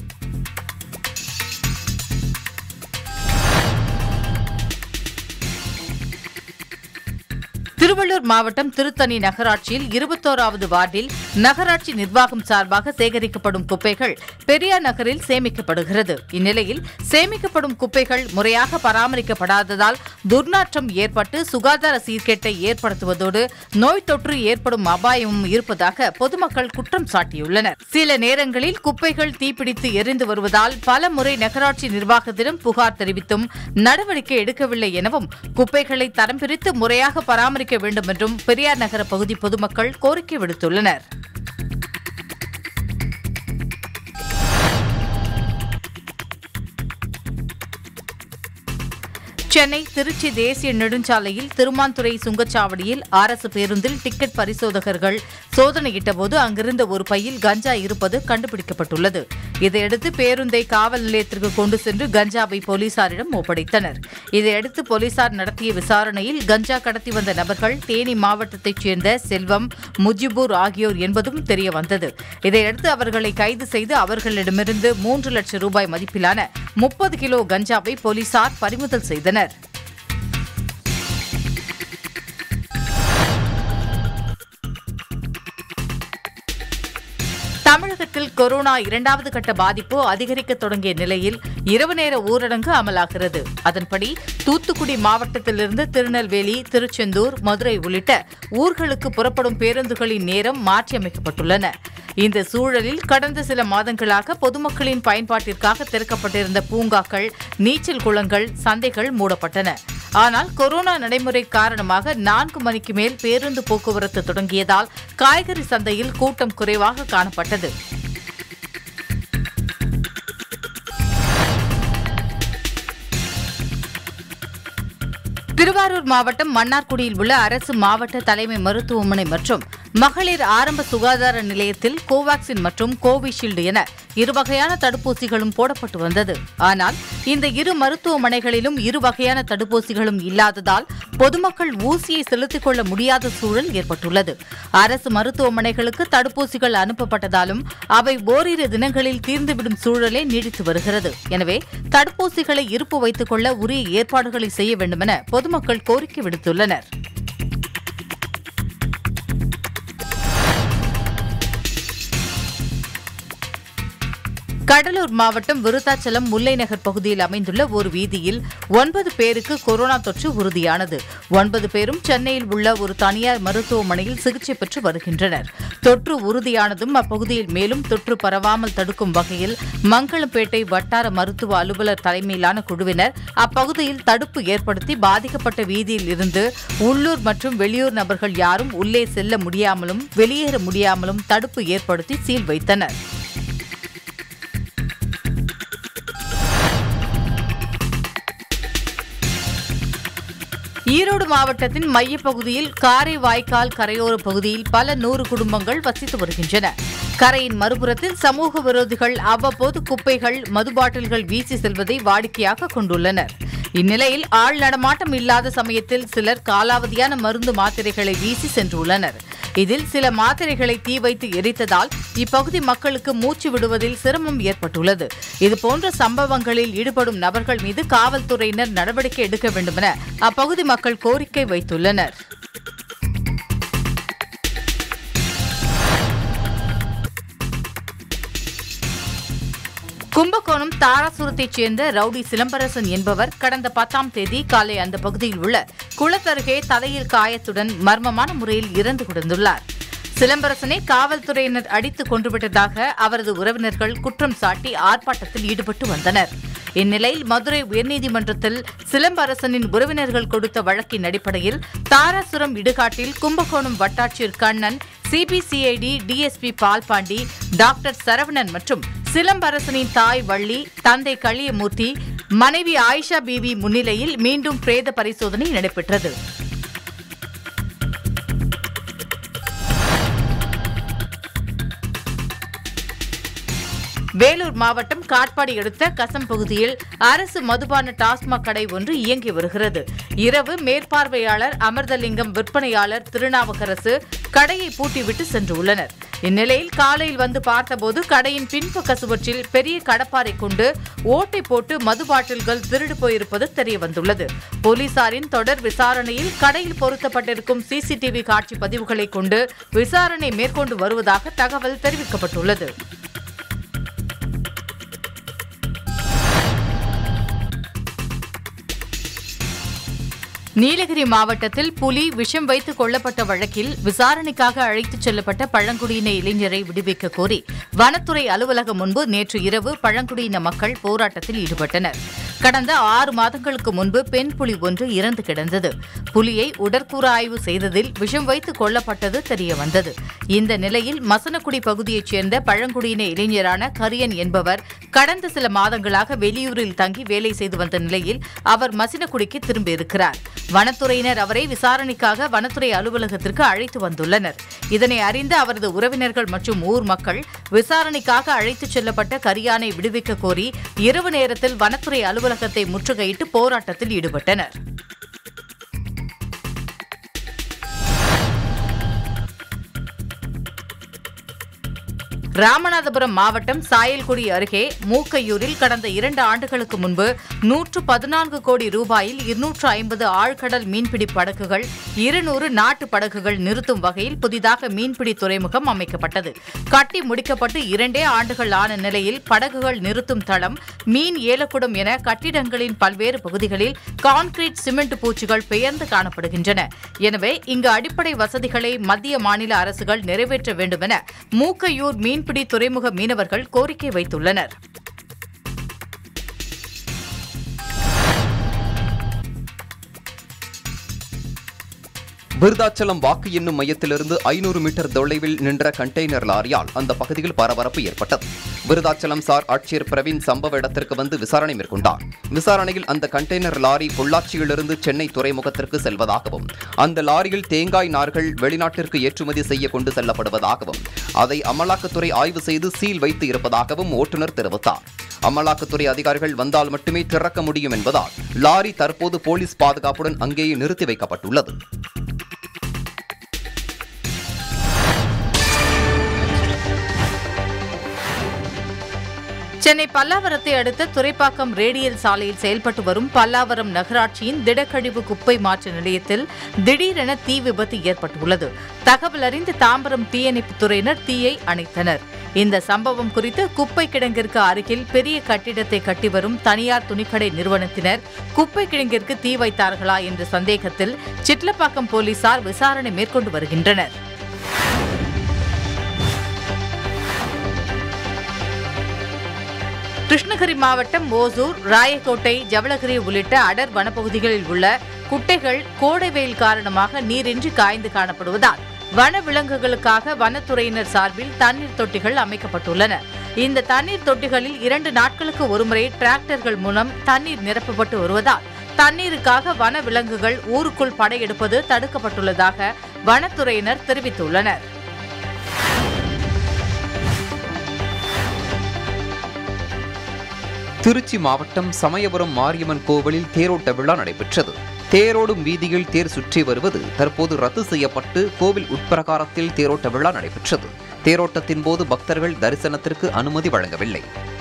திருவள்ளூர் மாவட்டம் திருத்தணி நகராட்சியில் 21வது வார்டில் நகராட்சி நிர்வாகம் சார்பாக சேகரிக்கப்படும் குப்பைகள் பெரியார் நகரில் சேமிக்கப்படுகிறது. இந்நிலையில் சேமிக்கப்படும் குப்பைகள் முறையாக பராமரிக்கப்படாததால் துர்நாற்றம் ஏற்பட்டு சுகாதார சீர்கேட்டை ஏற்படுத்துவதோடு நோய் தொற்று ஏற்படும் அபாயமும் இருப்பதாக பொதுமக்கள் குற்றம் சாட்டியுள்ளனர். சில நேரங்களில் குப்பைகள் தீப்பிடித்து எரிந்து வருவதால் பல முறை நகராட்சி நிர்வாகத்திடம் புகார் தெரிவித்தும் நடவடிக்கை எடுக்கவில்லை எனவும் குப்பைகளை தரம் பிரித்து முறையாக பராமரிக்க வேண்டும் என்றும் பெரியார் நகர பகுதி பொதுமக்கள் கோரிக்கை விடுத்துள்ளனர். சென்னை திருச்சி தேசிய நெடுஞ்சாலையில் திருமான்துறை சுங்கச்சாவடியில் அரசு பேருந்தில் டிக்கெட் பரிசோதகர்கள் சோதனையிட்டபோது அங்கிருந்த ஒரு பையில் கஞ்சா இருப்பது கண்டுபிடிக்கப்பட்டுள்ளது. இதையடுத்து பேருந்தை காவல் நிலையத்திற்கு கொண்டு சென்று கஞ்சாவை போலீசாரிடம் ஒப்படைத்தனர். இதையடுத்து போலீசார் நடத்திய விசாரணையில் கஞ்சா கடத்தி வந்த நபர்கள் தேனி மாவட்டத்தைச் சேர்ந்த செல்வம், முஜிபூர் ஆகியோர் என்பதும் தெரியவந்தது. இதையடுத்து அவர்களை கைது செய்து அவர்களிடமிருந்து 3 லட்சம் ரூபாய் மதிப்பிலான 30 கிலோ கஞ்சாவை போலீசார் பறிமுதல் செய்தனர். தமிழகத்தில் கொரோனா 2வது கட்ட பாதிப்பு அதிகரிக்க தொடங்கிய நிலையில் இரவு நேர ஊரடங்கு அமலாகிறது. அதன்படி தூத்துக்குடி மாவட்டத்திலிருந்து திருநெல்வேலி, திருச்செந்தூர், மதுரை உள்ளிட்ட ஊர்களுக்கு புறப்படும் பேருந்துகளின் நேரம் மாற்றியமைக்கப்பட்டுள்ளன. இந்த சூழலில் கடந்த சில மாதங்களாக பொதுமக்களின் பயன்பாட்டிற்காக திறக்கப்பட்டிருந்த பூங்காக்கள், நீச்சல் குளங்கள், சந்தைகள் மூடப்பட்டன. ஆனால் கொரோனா நடைமுறை காரணமாக 4 மணிக்கு மேல் பேருந்து போக்குவரத்து தொடங்கியதால் காய்கறி சந்தையில் கூட்டம் குறைவாக காணப்பட்டது. திருவாரூர் மாவட்டம் மன்னார்குடியில் உள்ள அரசு மாவட்ட தலைமை மருத்துவமனை மற்றும் மகளிர் ஆரம்ப சுகாதார நிலையத்தில் கோவாக்சின் மற்றும் கோவிஷீல்டு என இரு வகையான தடுப்பூசிகளும் போடப்பட்டு வந்தது. ஆனால் இந்த இரு மருத்துவமனைகளிலும் இரு வகையான தடுப்பூசிகளும் இல்லாததால் பொதுமக்கள் ஊசியை செலுத்திக் கொள்ள முடியாத சூழல் ஏற்பட்டுள்ளது. அரசு மருத்துவமனைகளுக்கு தடுப்பூசிகள் அனுப்பப்பட்டதாலும் அவை ஓரிரு தினங்களில் தீர்ந்துவிடும் சூழலே நீடித்து வருகிறது. எனவே தடுப்பூசிகளை இருப்பு வைத்துக் கொள்ள உரிய ஏற்பாடுகளை செய்ய வேண்டுமென பொதுமக்கள் கோரிக்கை விடுத்துள்ளனர். கடலூர் மாவட்டம் விருத்தாச்சலம் முல்லைநகர் பகுதியில் அமைந்துள்ள ஒரு வீதியில் 9 பேருக்கு கொரோனா தொற்று உறுதியானது. 9 பேரும் சென்னையில் உள்ள ஒரு தனியார் மருத்துவமனையில் சிகிச்சை பெற்று வருகின்றனர். தொற்று உறுதியானதும் அப்பகுதியில் மேலும் தொற்று பரவாமல் தடுக்கும் வகையில் மங்களம்பேட்டை வட்டார மருத்துவ அலுவலர் தலைமையிலான குழுவினர் அப்பகுதியில் தடுப்பு ஏற்படுத்தி பாதிக்கப்பட்ட வீதியில் இருந்து உள்ளூர் மற்றும் வெளியூர் நபர்கள் யாரும் உள்ளே செல்ல முடியாமலும் வெளியேற முடியாமலும் தடுப்பு ஏற்படுத்தி சீல் வைத்தனர். ஈரோடு மாவட்டத்தின் மையப்பகுதியில் காரை வாய்க்கால் கரையோர பகுதியில் பல 100 குடும்பங்கள் வசித்து வருகின்றன. கரையின் மறுபுறத்தில் சமூக விரோதிகள் அவ்வப்போது குப்பைகள், மது பாட்டில்கள் வீசி செல்வதை வாடிக்கையாக கொண்டுள்ளனர். இந்நிலையில் ஆள் நடமாட்டம் இல்லாத சமயத்தில் சிலர் காலாவதியான மருந்து மாத்திரைகளை வீசி சென்றுள்ளனர். இதில் சில மாத்திரைகளை தீ வைத்து எரித்ததால் இப்பகுதி மக்களுக்கு மூச்சு விடுவதில் சிரமம் ஏற்பட்டுள்ளது. இதுபோன்ற சம்பவங்களில் ஈடுபடும் நபர்கள் மீது காவல்துறையினர் நடவடிக்கை எடுக்க வேண்டுமென அப்பகுதி மக்கள் கோரிக்கை வைத்துள்ளனர். கும்பகோணம் தாராசுரத்தைச் சேர்ந்த ரவுடி சிலம்பரசன் என்பவர் கடந்த 10ஆம் தேதி காலை அந்த பகுதியில் உள்ள குளத்தருகே தலையில் காயத்துடன் மர்மமான முறையில் இறந்து கிடந்துள்ளார். சிலம்பரசனை காவல்துறையினர் அடித்து கொன்றுவிட்டதாக அவரது உறவினர்கள் குற்றம் சாட்டி ஆர்ப்பாட்டத்தில் ஈடுபட்டு வந்தனர். இந்நிலையில் மதுரை உயர்நீதிமன்றத்தில் சிலம்பரசனின் உறவினர்கள் கொடுத்த வழக்கின் அடிப்படையில் தாராசுரம் இடுகாட்டில் கும்பகோணம் வட்டாட்சியர் Kannan, CBCID DSP Palpandi, doctor Saravanan மற்றும் சிலம்பரசனின் தாய் வள்ளி, தந்தை களியமூர்த்தி, மனைவி ஆயிஷா பீவி முன்னிலையில் மீண்டும் பிரேத பரிசோதனை நடைபெற்றது. வேலூர் மாவட்டம் காட்பாடி அடுத்த கசம் பகுதியில் அரசு மதுபான டாஸ்மாக் கடை ஒன்று இயங்கி வருகிறது. இரவு மேற்பார்வையாளர் அமிர்தலிங்கம், விற்பனையாளர் திருநாவுக்கரசு கடையை பூட்டிவிட்டு சென்றுள்ளனர். இந்நிலையில் காலையில் வந்து பார்த்தபோது கடையின் பின்பக்க சுவற்றில் பெரிய கடப்பாரை கொண்டு ஓட்டை போட்டு மது பாட்டில்கள் திருடு போயிருப்பது தெரியவந்துள்ளது. போலீசாரின் தொடர் விசாரணையில் கடையில் பொருத்தப்பட்டிருக்கும் சிசிடிவி காட்சி பதிவுகளை கொண்டு விசாரணை மேற்கொண்டு வருவதாக தகவல் தெரிவிக்கப்பட்டுள்ளது. நீலகிரி மாவட்டத்தில் புலி விஷம் வைத்து கொல்லப்பட்ட வழக்கில் விசாரணைக்காக அழைத்துச் செல்லப்பட்ட பழங்குடியின இளைஞரை விடுவிக்க கோரி வனத்துறை அலுவலகம் முன்பு நேற்று இரவு பழங்குடியின மக்கள் போராட்டத்தில் ஈடுபட்டனர். கடந்த 6 மாதங்களுக்கு முன்பு பெண் புலி ஒன்று இறந்து கிடந்தது. புலியை உடற்கூறு ஆய்வு செய்ததில் விஷம் வைத்து கொல்லப்பட்டது தெரியவந்தது. இந்த நிலையில் மசனக்குடி பகுதியைச் சேர்ந்த பழங்குடியின இளைஞரான கரியன் என்பவர் கடந்த சில மாதங்களாக வெளியூரில் தங்கி வேலை செய்து வந்த நிலையில் அவர் மசினக்குடிக்கு திரும்பியிருக்கிறார். வனத்துறையினர் அவரை விசாரணைக்காக வனத்துறை அலுவலகத்திற்கு அழைத்து வந்துள்ளனர். இதனை அறிந்த அவரது உறவினர்கள் மற்றும் ஊர் மக்கள் விசாரணைக்காக அழைத்துச் செல்லப்பட்ட கரியானை விடுவிக்க கோரி இரவு நேரத்தில் வனத்துறை அலுவலகத்தை முற்றுகையிட்டு போராட்டத்தில் ஈடுபட்டனர். ராமநாதபுரம் மாவட்டம் சாயல்குடி அருகே மூக்கையூரில் கடந்த 2 ஆண்டுகளுக்கு முன்பு 114 கோடி ரூபாயில் 250 ஆழ்கடல் மீன்பிடி படகுகள், 200 நாட்டு படகுகள் நிறுத்தும் வகையில் புதிதாக மீன்பிடி துறைமுகம் அமைக்கப்பட்டது. கட்டி முடிக்கப்பட்டு 2 ஆண்டுகள் ஆன நிலையில் படகுகள் நிறுத்தும் தளம், மீன் ஏலக்குடம் என கட்டிடங்களின் பல்வேறு பகுதிகளில் கான்கிரீட், சிமெண்ட் பூச்சுகள் பெயர்ந்து காணப்படுகின்றன. எனவே இங்கு அடிப்படை வசதிகளை மத்திய, மாநில அரசுகள் நிறைவேற்ற வேண்டும் என மூக்கையூர் மீன்பிடி துறைமுக மீனவர்கள் கோரிக்கை வைத்துள்ளனர். விருதாச்சலம் வாக்கு எண்ணும் மையத்திலிருந்து 500 மீட்டர் தொலைவில் நின்ற கண்டெய்னர் லாரியால் அந்த பகுதியில் பரபரப்பு ஏற்பட்டது. விருதாச்சலம் சார் ஆட்சியர் பிரவீன் சம்பவ இடத்திற்கு வந்து விசாரணை மேற்கொண்டார். விசாரணையில் அந்த கண்டெய்னர் லாரி பொள்ளாச்சியிலிருந்து சென்னை துறைமுகத்திற்கு செல்வதாகவும் அந்த லாரியில் தேங்காய் நார்கள் வெளிநாட்டிற்கு ஏற்றுமதி செய்ய கொண்டு செல்லப்படுவதாகவும் அதை அமலாக்கத்துறை ஆய்வு செய்து சீல் வைத்து இருப்பதாகவும் ஓட்டுநர் தெரிவித்தார். அமலாக்கத்துறை அதிகாரிகள் வந்தால் மட்டுமே திறக்க முடியும் என்பதால் லாரி தற்போது போலீஸ் பாதுகாப்புடன் அங்கேயே நிறுத்தி வைக்கப்பட்டுள்ளது. சென்னை பல்லாவரத்தை அடுத்த துறைப்பாக்கம் ரேடியல் சாலையில் செயல்பட்டு வரும் பல்லாவரம் நகராட்சியின் திடக்கழிவு குப்பை மாற்று நிலையத்தில் திடீரென தீ விபத்து ஏற்பட்டுள்ளது. தகவல் அறிந்து தாம்பரம் தீயணைப்புத் துறையினர் தீயை அணைத்தனர். இந்த சம்பவம் குறித்து குப்பை கிடங்கிற்கு அருகில் பெரிய கட்டிடத்தை கட்டி வரும் தனியார் துணிக்கடை நிறுவனத்தினர் குப்பை கிடங்கிற்கு தீ வைத்தார்களா என்ற சந்தேகத்தில் சிட்லப்பாக்கம் போலீசார் விசாரணை மேற்கொண்டு வருகின்றனர். கிருஷ்ணகிரி மாவட்டம் ஓசூர், ராயக்கோட்டை, ஜவளகிரி உள்ளிட்ட அடர் வனப்பகுதிகளில் உள்ள குட்டைகள் கோடை வெயில் காரணமாக நீரின்றி காய்ந்து காணப்படுவதால் வன விலங்குகளுக்காக வனத்துறையினர் சார்பில் தண்ணீர் தொட்டிகள் அமைக்கப்பட்டுள்ளன. இந்த தண்ணீர் தொட்டிகளில் 2 நாட்களுக்கு ஒருமுறை டிராக்டர்கள் மூலம் தண்ணீர் நிரப்பப்பட்டு வருவதால் தண்ணீருக்காக வன விலங்குகள் ஊருக்குள் படையெடுப்பது தடுக்கப்பட்டுள்ளதாக வனத்துறையினர் தெரிவித்துள்ளனர். திருச்சி மாவட்டம் சமயபுரம் மாரியம்மன் கோவிலில் தேரோட்ட விழா நடைபெற்றது. தேரோடும் வீதியில் தேர் சுற்றி வருவது தற்போது ரத்து செய்யப்பட்டு கோவில் உட்பிரகாரத்தில் தேரோட்ட விழா நடைபெற்றது. தேரோட்டத்தின் போது பக்தர்கள் தரிசனத்திற்கு அனுமதி வழங்கவில்லை.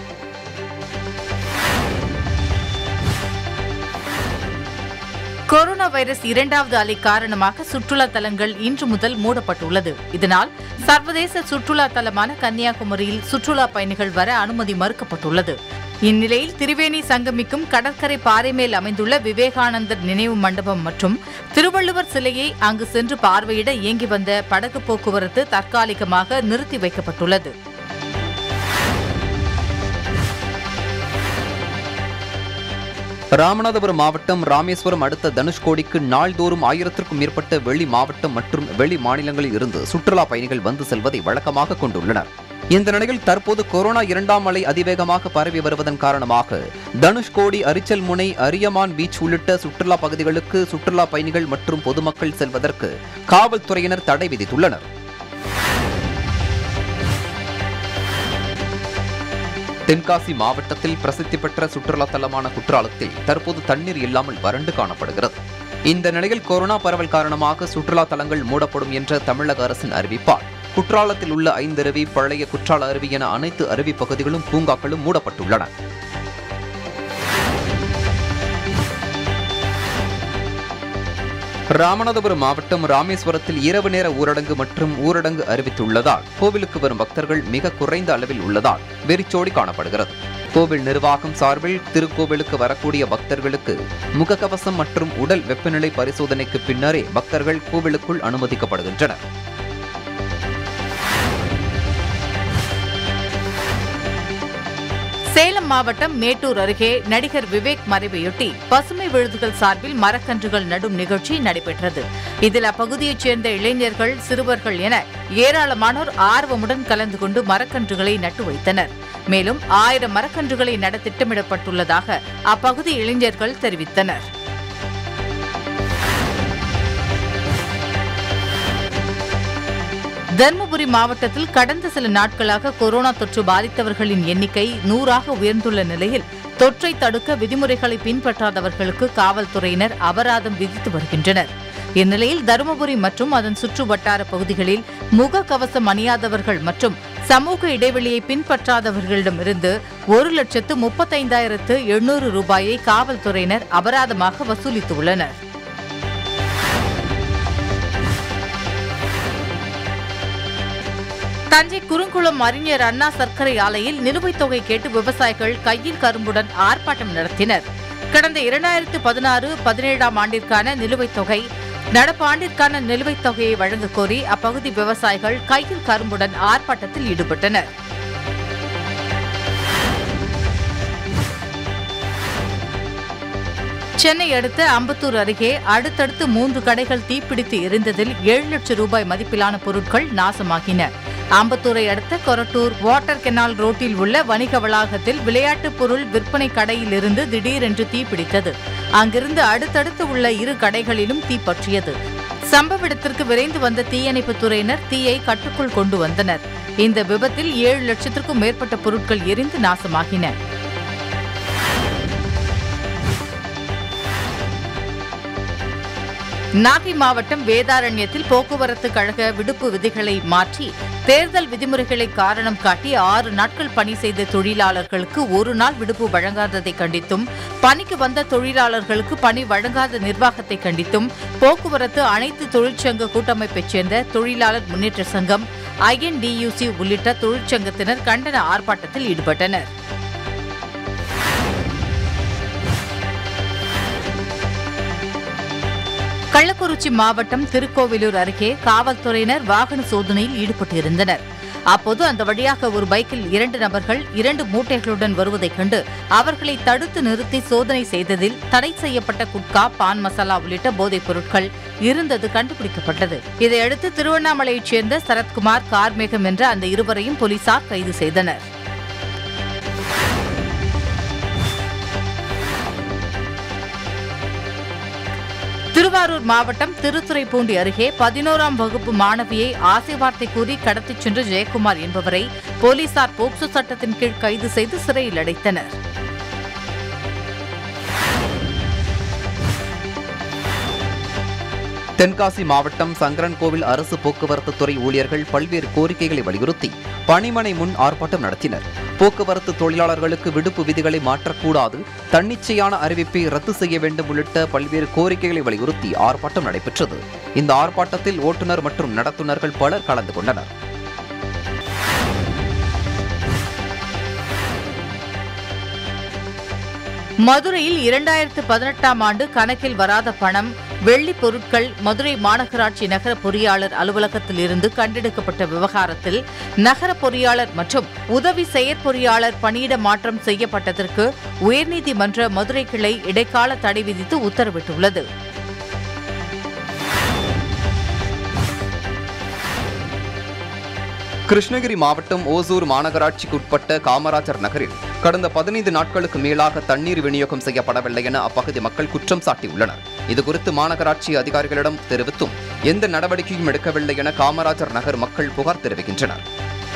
கொரோனா வைரஸ் 2வது அலை காரணமாக சுற்றுலா தலங்கள் இன்று முதல் மூடப்பட்டுள்ளது. இதனால் சர்வதேச சுற்றுலா தலமான கன்னியாகுமரியில் சுற்றுலா பயணிகள் வர அனுமதி மறுக்கப்பட்டுள்ளது. இந்நிலையில் திரிவேணி சங்கமிக்கும் கடற்கரை பாறை மேல் அமைந்துள்ள விவேகானந்தர் நினைவு மண்டபம் மற்றும் திருவள்ளுவர் சிலையை அங்கு சென்று பார்வையிட இயங்கி வந்த படகு போக்குவரத்து தற்காலிகமாக நிறுத்தி வைக்கப்பட்டுள்ளது. ராமநாதபுரம் மாவட்டம் ராமேஸ்வரம் அடுத்த தனுஷ்கோடிக்கு நாள்தோறும் 1000க்கும் மேற்பட்ட வெளி மாவட்டம் மற்றும் வெளி மாநிலங்களில் இருந்து சுற்றுலா பயணிகள் வந்து செல்வதை வழக்கமாக கொண்டுள்ளனர். இந்த நிலையில் தற்போது கொரோனா 2ஆம் அலை அதிவேகமாக பரவி வருவதன் காரணமாக தனுஷ்கோடி, அரிச்சல் முனை, அரியமான் பீச் உள்ளிட்ட சுற்றுலா பகுதிகளுக்கு சுற்றுலா பயணிகள் மற்றும் பொதுமக்கள் செல்வதற்கு காவல்துறையினர் தடை விதித்துள்ளனர். தென்காசி மாவட்டத்தில் பிரசித்தி பெற்ற சுற்றுலா தலமான குற்றாலத்தில் தற்போது தண்ணீர் இல்லாமல் வறண்டு காணப்படுகிறது. இந்த நிலையில் கொரோனா பரவல் காரணமாக சுற்றுலா தலங்கள் மூடப்படும் என்ற தமிழக அரசின் அறிவிப்பால் குற்றாலத்தில் உள்ள 5 அருவி, பழைய குற்றால அருவி என அனைத்து அருவி பகுதிகளும் பூங்காக்களும் மூடப்பட்டுள்ளன. ராமநாதபுரம் மாவட்டம் ராமேஸ்வரத்தில் இரவு நேர ஊரடங்கு மற்றும் ஊரடங்கு அறிவித்துள்ளதால் கோவிலுக்கு வரும் பக்தர்கள் மிக குறைந்த அளவில் உள்ளதால் வெறிச்சோடி காணப்படுகிறது. கோவில் நிர்வாகம் சார்பில் திருக்கோவிலுக்கு வரக்கூடிய பக்தர்களுக்கு முகக்கவசம் மற்றும் உடல் வெப்பநிலை பரிசோதனைக்கு பின்னரே பக்தர்கள் கோவிலுக்குள் அனுமதிக்கப்படுகின்றனர். சேலம் மாவட்டம் மேட்டூர் அருகே நடிகர் விவேக் மறைவையொட்டி பசுமை விழுதுகள் சார்பில் மரக்கன்றுகள் நடும் நிகழ்ச்சி நடைபெற்றது. இதில் அப்பகுதியைச் சேர்ந்த இளைஞர்கள், சிறுவர்கள் என ஏராளமானோர் ஆர்வமுடன் கலந்து கொண்டு மரக்கன்றுகளை நட்டு வைத்தனர். மேலும் 1000 மரக்கன்றுகளை நட திட்டமிடப்பட்டுள்ளதாக அப்பகுதி இளைஞர்கள் தெரிவித்தனர். தருமபுரி மாவட்டத்தில் கடந்த சில நாட்களாக கொரோனா தொற்று பாதித்தவர்களின் எண்ணிக்கை 100ஆக உயர்ந்துள்ள நிலையில் தொற்றை தடுக்க விதிமுறைகளை பின்பற்றாதவர்களுக்கு காவல்துறையினர் அபராதம் விதித்து வருகின்றனர். இந்நிலையில் தருமபுரி மற்றும் அதன் சுற்று வட்டார பகுதிகளில் முகக்கவசம் அணியாதவர்கள் மற்றும் சமூக இடைவெளியை பின்பற்றாதவர்களிடமிருந்து 1,35,800 ரூபாயை காவல்துறையினர் அபராதமாக வசூலித்துள்ளனர். தஞ்சை குறுங்குளம் அறிஞர் அண்ணா சர்க்கரை ஆலையில் நிலுவைத் தொகை கேட்டு விவசாயிகள் கையில் கரும்புடன் ஆர்ப்பாட்டம் நடத்தினர். கடந்த 2016-17ஆம் ஆண்டிற்கான நிலுவைத் தொகை, நடப்பாண்டிற்கான நிலுவைத் தொகையை வழங்கக் கோரி அப்பகுதி விவசாயிகள் கையில் கரும்புடன் ஆர்ப்பாட்டத்தில் ஈடுபட்டனர். சென்னை அடுத்த அம்பத்தூர் அருகே அடுத்தடுத்து 3 கடைகள் தீப்பிடித்து எரிந்ததில் 7 லட்சம் ரூபாய் மதிப்பிலான பொருட்கள் நாசமாகின. அம்பத்தூரை அடுத்த கொரட்டூர் வாட்டர் கெனால் ரோட்டில் உள்ள வணிக வளாகத்தில் விளையாட்டுப் பொருள் விற்பனை கடையிலிருந்து திடீரென்று தீப்பிடித்தது. அங்கிருந்து அடுத்தடுத்து உள்ள 2 கடைகளிலும் தீப்பற்றியது. சம்பவ இடத்திற்கு விரைந்து வந்த தீயணைப்புத் துறையினர் தீயை கட்டுக்குள் கொண்டு வந்தனர். இந்த விபத்தில் 7 லட்சத்திற்கும் மேற்பட்ட பொருட்கள் எரிந்து நாசமாகின. நாகை மாவட்டம் வேதாரண்யத்தில் போக்குவரத்து கழக விடுப்பு விதிகளை மாற்றி தேர்தல் விதிமுறைகளை காரணம் காட்டி 6 நாட்கள் பணி செய்த தொழிலாளர்களுக்கு 1 நாள் விடுப்பு வழங்காததை கண்டித்தும், பணிக்கு வந்த தொழிலாளர்களுக்கு பணி வழங்காத நிர்வாகத்தை கண்டித்தும் போக்குவரத்து அனைத்து தொழிற்சங்க கூட்டமைப்பைச் சேர்ந்த தொழிலாளர் முன்னேற்ற சங்கம், INDUC உள்ளிட்ட தொழிற்சங்கத்தினர் கண்டன ஆர்ப்பாட்டத்தில் ஈடுபட்டனர். கள்ளக்குறிச்சி மாவட்டம் திருக்கோவிலூர் அருகே காவல்துறையினர் வாகன சோதனையில் ஈடுபட்டிருந்தனர். அப்போது அந்த வழியாக ஒரு பைக்கில் 2 நபர்கள் 2 மூட்டைகளுடன் வருவதைக் கண்டு அவர்களை தடுத்து நிறுத்தி சோதனை செய்ததில் தடை செய்யப்பட்ட குட்கா, பான் மசாலா உள்ளிட்ட போதைப் பொருட்கள் இருந்தது கண்டுபிடிக்கப்பட்டது. இதையடுத்து திருவண்ணாமலையைச் சேர்ந்த சரத்குமார், கார்மேகம் என்ற அந்த இருவரையும் போலீசார் கைது செய்தனர். திருவாரூர் மாவட்டம் திருத்துறைப்பூண்டி அருகே 11ஆம் வகுப்பு மாணவியை ஆசை வார்த்தை கூறி கடத்திச் சென்ற ஜெயக்குமார் என்பவரை போலீசார் போக்சோ சட்டத்தின் கீழ் கைது செய்து சிறையில் அடைத்தனர். தென்காசி மாவட்டம் சங்கரன்கோவில் அரசு போக்குவரத்து துறை ஊழியர்கள் பல்வேறு கோரிக்கைகளை வலியுறுத்தி பணிமனை முன் ஆர்ப்பாட்டம் நடத்தினர். போக்குவரத்து தொழிலாளர்களுக்கு விடுப்பு விதிகளை மாற்றக்கூடாது, தன்னிச்சையான அறிவிப்பை ரத்து செய்ய வேண்டும் உள்ளிட்ட பல்வேறு கோரிக்கைகளை வலியுறுத்தி ஆர்ப்பாட்டம் நடைபெற்றது. இந்த ஆர்ப்பாட்டத்தில் ஓட்டுநர் மற்றும் நடத்துனர்கள் பலர் கலந்து கொண்டனர். மதுரையில் 2018ஆம் ஆண்டு கணக்கில் வராத பணம், வெள்ளி பொருட்கள் மதுரை மாநகராட்சி நகர பொறியாளர் அலுவலகத்தில் இருந்து கண்டெடுக்கப்பட்ட விவகாரத்தில் நகர பொறியாளர் மற்றும் உதவி செயற்பொறியாளர் பணியிட மாற்றம் செய்யப்பட்டதற்கு உயர்நீதிமன்ற மதுரை கிளை இடைக்கால தடை விதித்து உத்தரவிட்டுள்ளது. கிருஷ்ணகிரி மாவட்டம் ஓசூர் மாநகராட்சிக்குட்பட்ட காமராஜர் நகரில் கடந்த 15 நாட்களுக்கு மேலாக தண்ணீர் விநியோகம் செய்யப்படவில்லை என அப்பகுதி மக்கள் குற்றம் சாட்டியுள்ளனர். இதுகுறித்து மாநகராட்சி அதிகாரிகளிடம் தெரிவித்தும் எந்த நடவடிக்கையும் எடுக்கவில்லை என காமராஜர் நகர் மக்கள் புகார் தெரிவிக்கின்றனர்.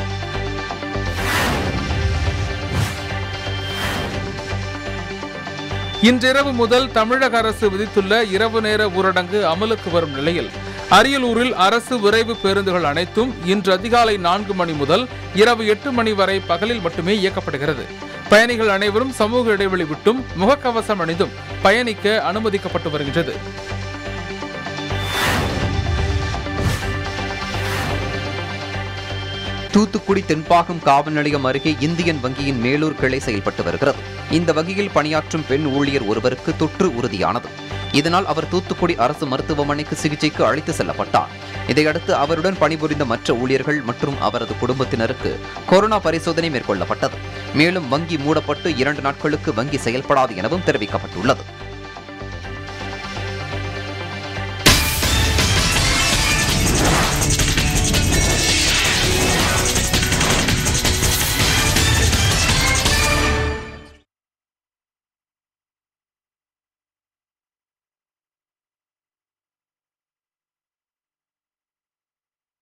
இன்றிரவு முதல் தமிழக அரசு விதித்துள்ள இரவு நேர ஊரடங்கு அமலுக்கு வரும் நிலையில் அரியலூரில் அரசு விரைவு பேருந்துகள் அனைத்தும் இன்று அதிகாலை 4 மணி முதல் இரவு 8 மணி வரை பகலில் மட்டுமே இயக்கப்படுகிறது. பயணிகள் அனைவரும் சமூக இடைவெளி விட்டும் முகக்கவசம் அணிந்தும் பயணிக்க அனுமதிக்கப்பட்டு வருகின்றது. தூத்துக்குடி தென்பாகம் காவல் நிலையம் அருகே இந்தியன் வங்கியின் மேலூர் கிளை செயல்பட்டு வருகிறது. இந்த வங்கியில் பணியாற்றும் பெண் ஊழியர் ஒருவருக்கு தொற்று உறுதியானது. இதனால் அவர் தூத்துக்குடி அரசு மருத்துவமனைக்கு சிகிச்சைக்கு அழைத்து செல்லப்பட்டார். இதையடுத்து அவருடன் பணிபுரிந்த மற்ற ஊழியர்கள் மற்றும் அவரது குடும்பத்தினருக்கு கொரோனா பரிசோதனை மேற்கொள்ளப்பட்டது. மேலும் வங்கி மூடப்பட்டு 2 நாட்களுக்கு வங்கி செயல்படாது எனவும் தெரிவிக்கப்பட்டுள்ளது.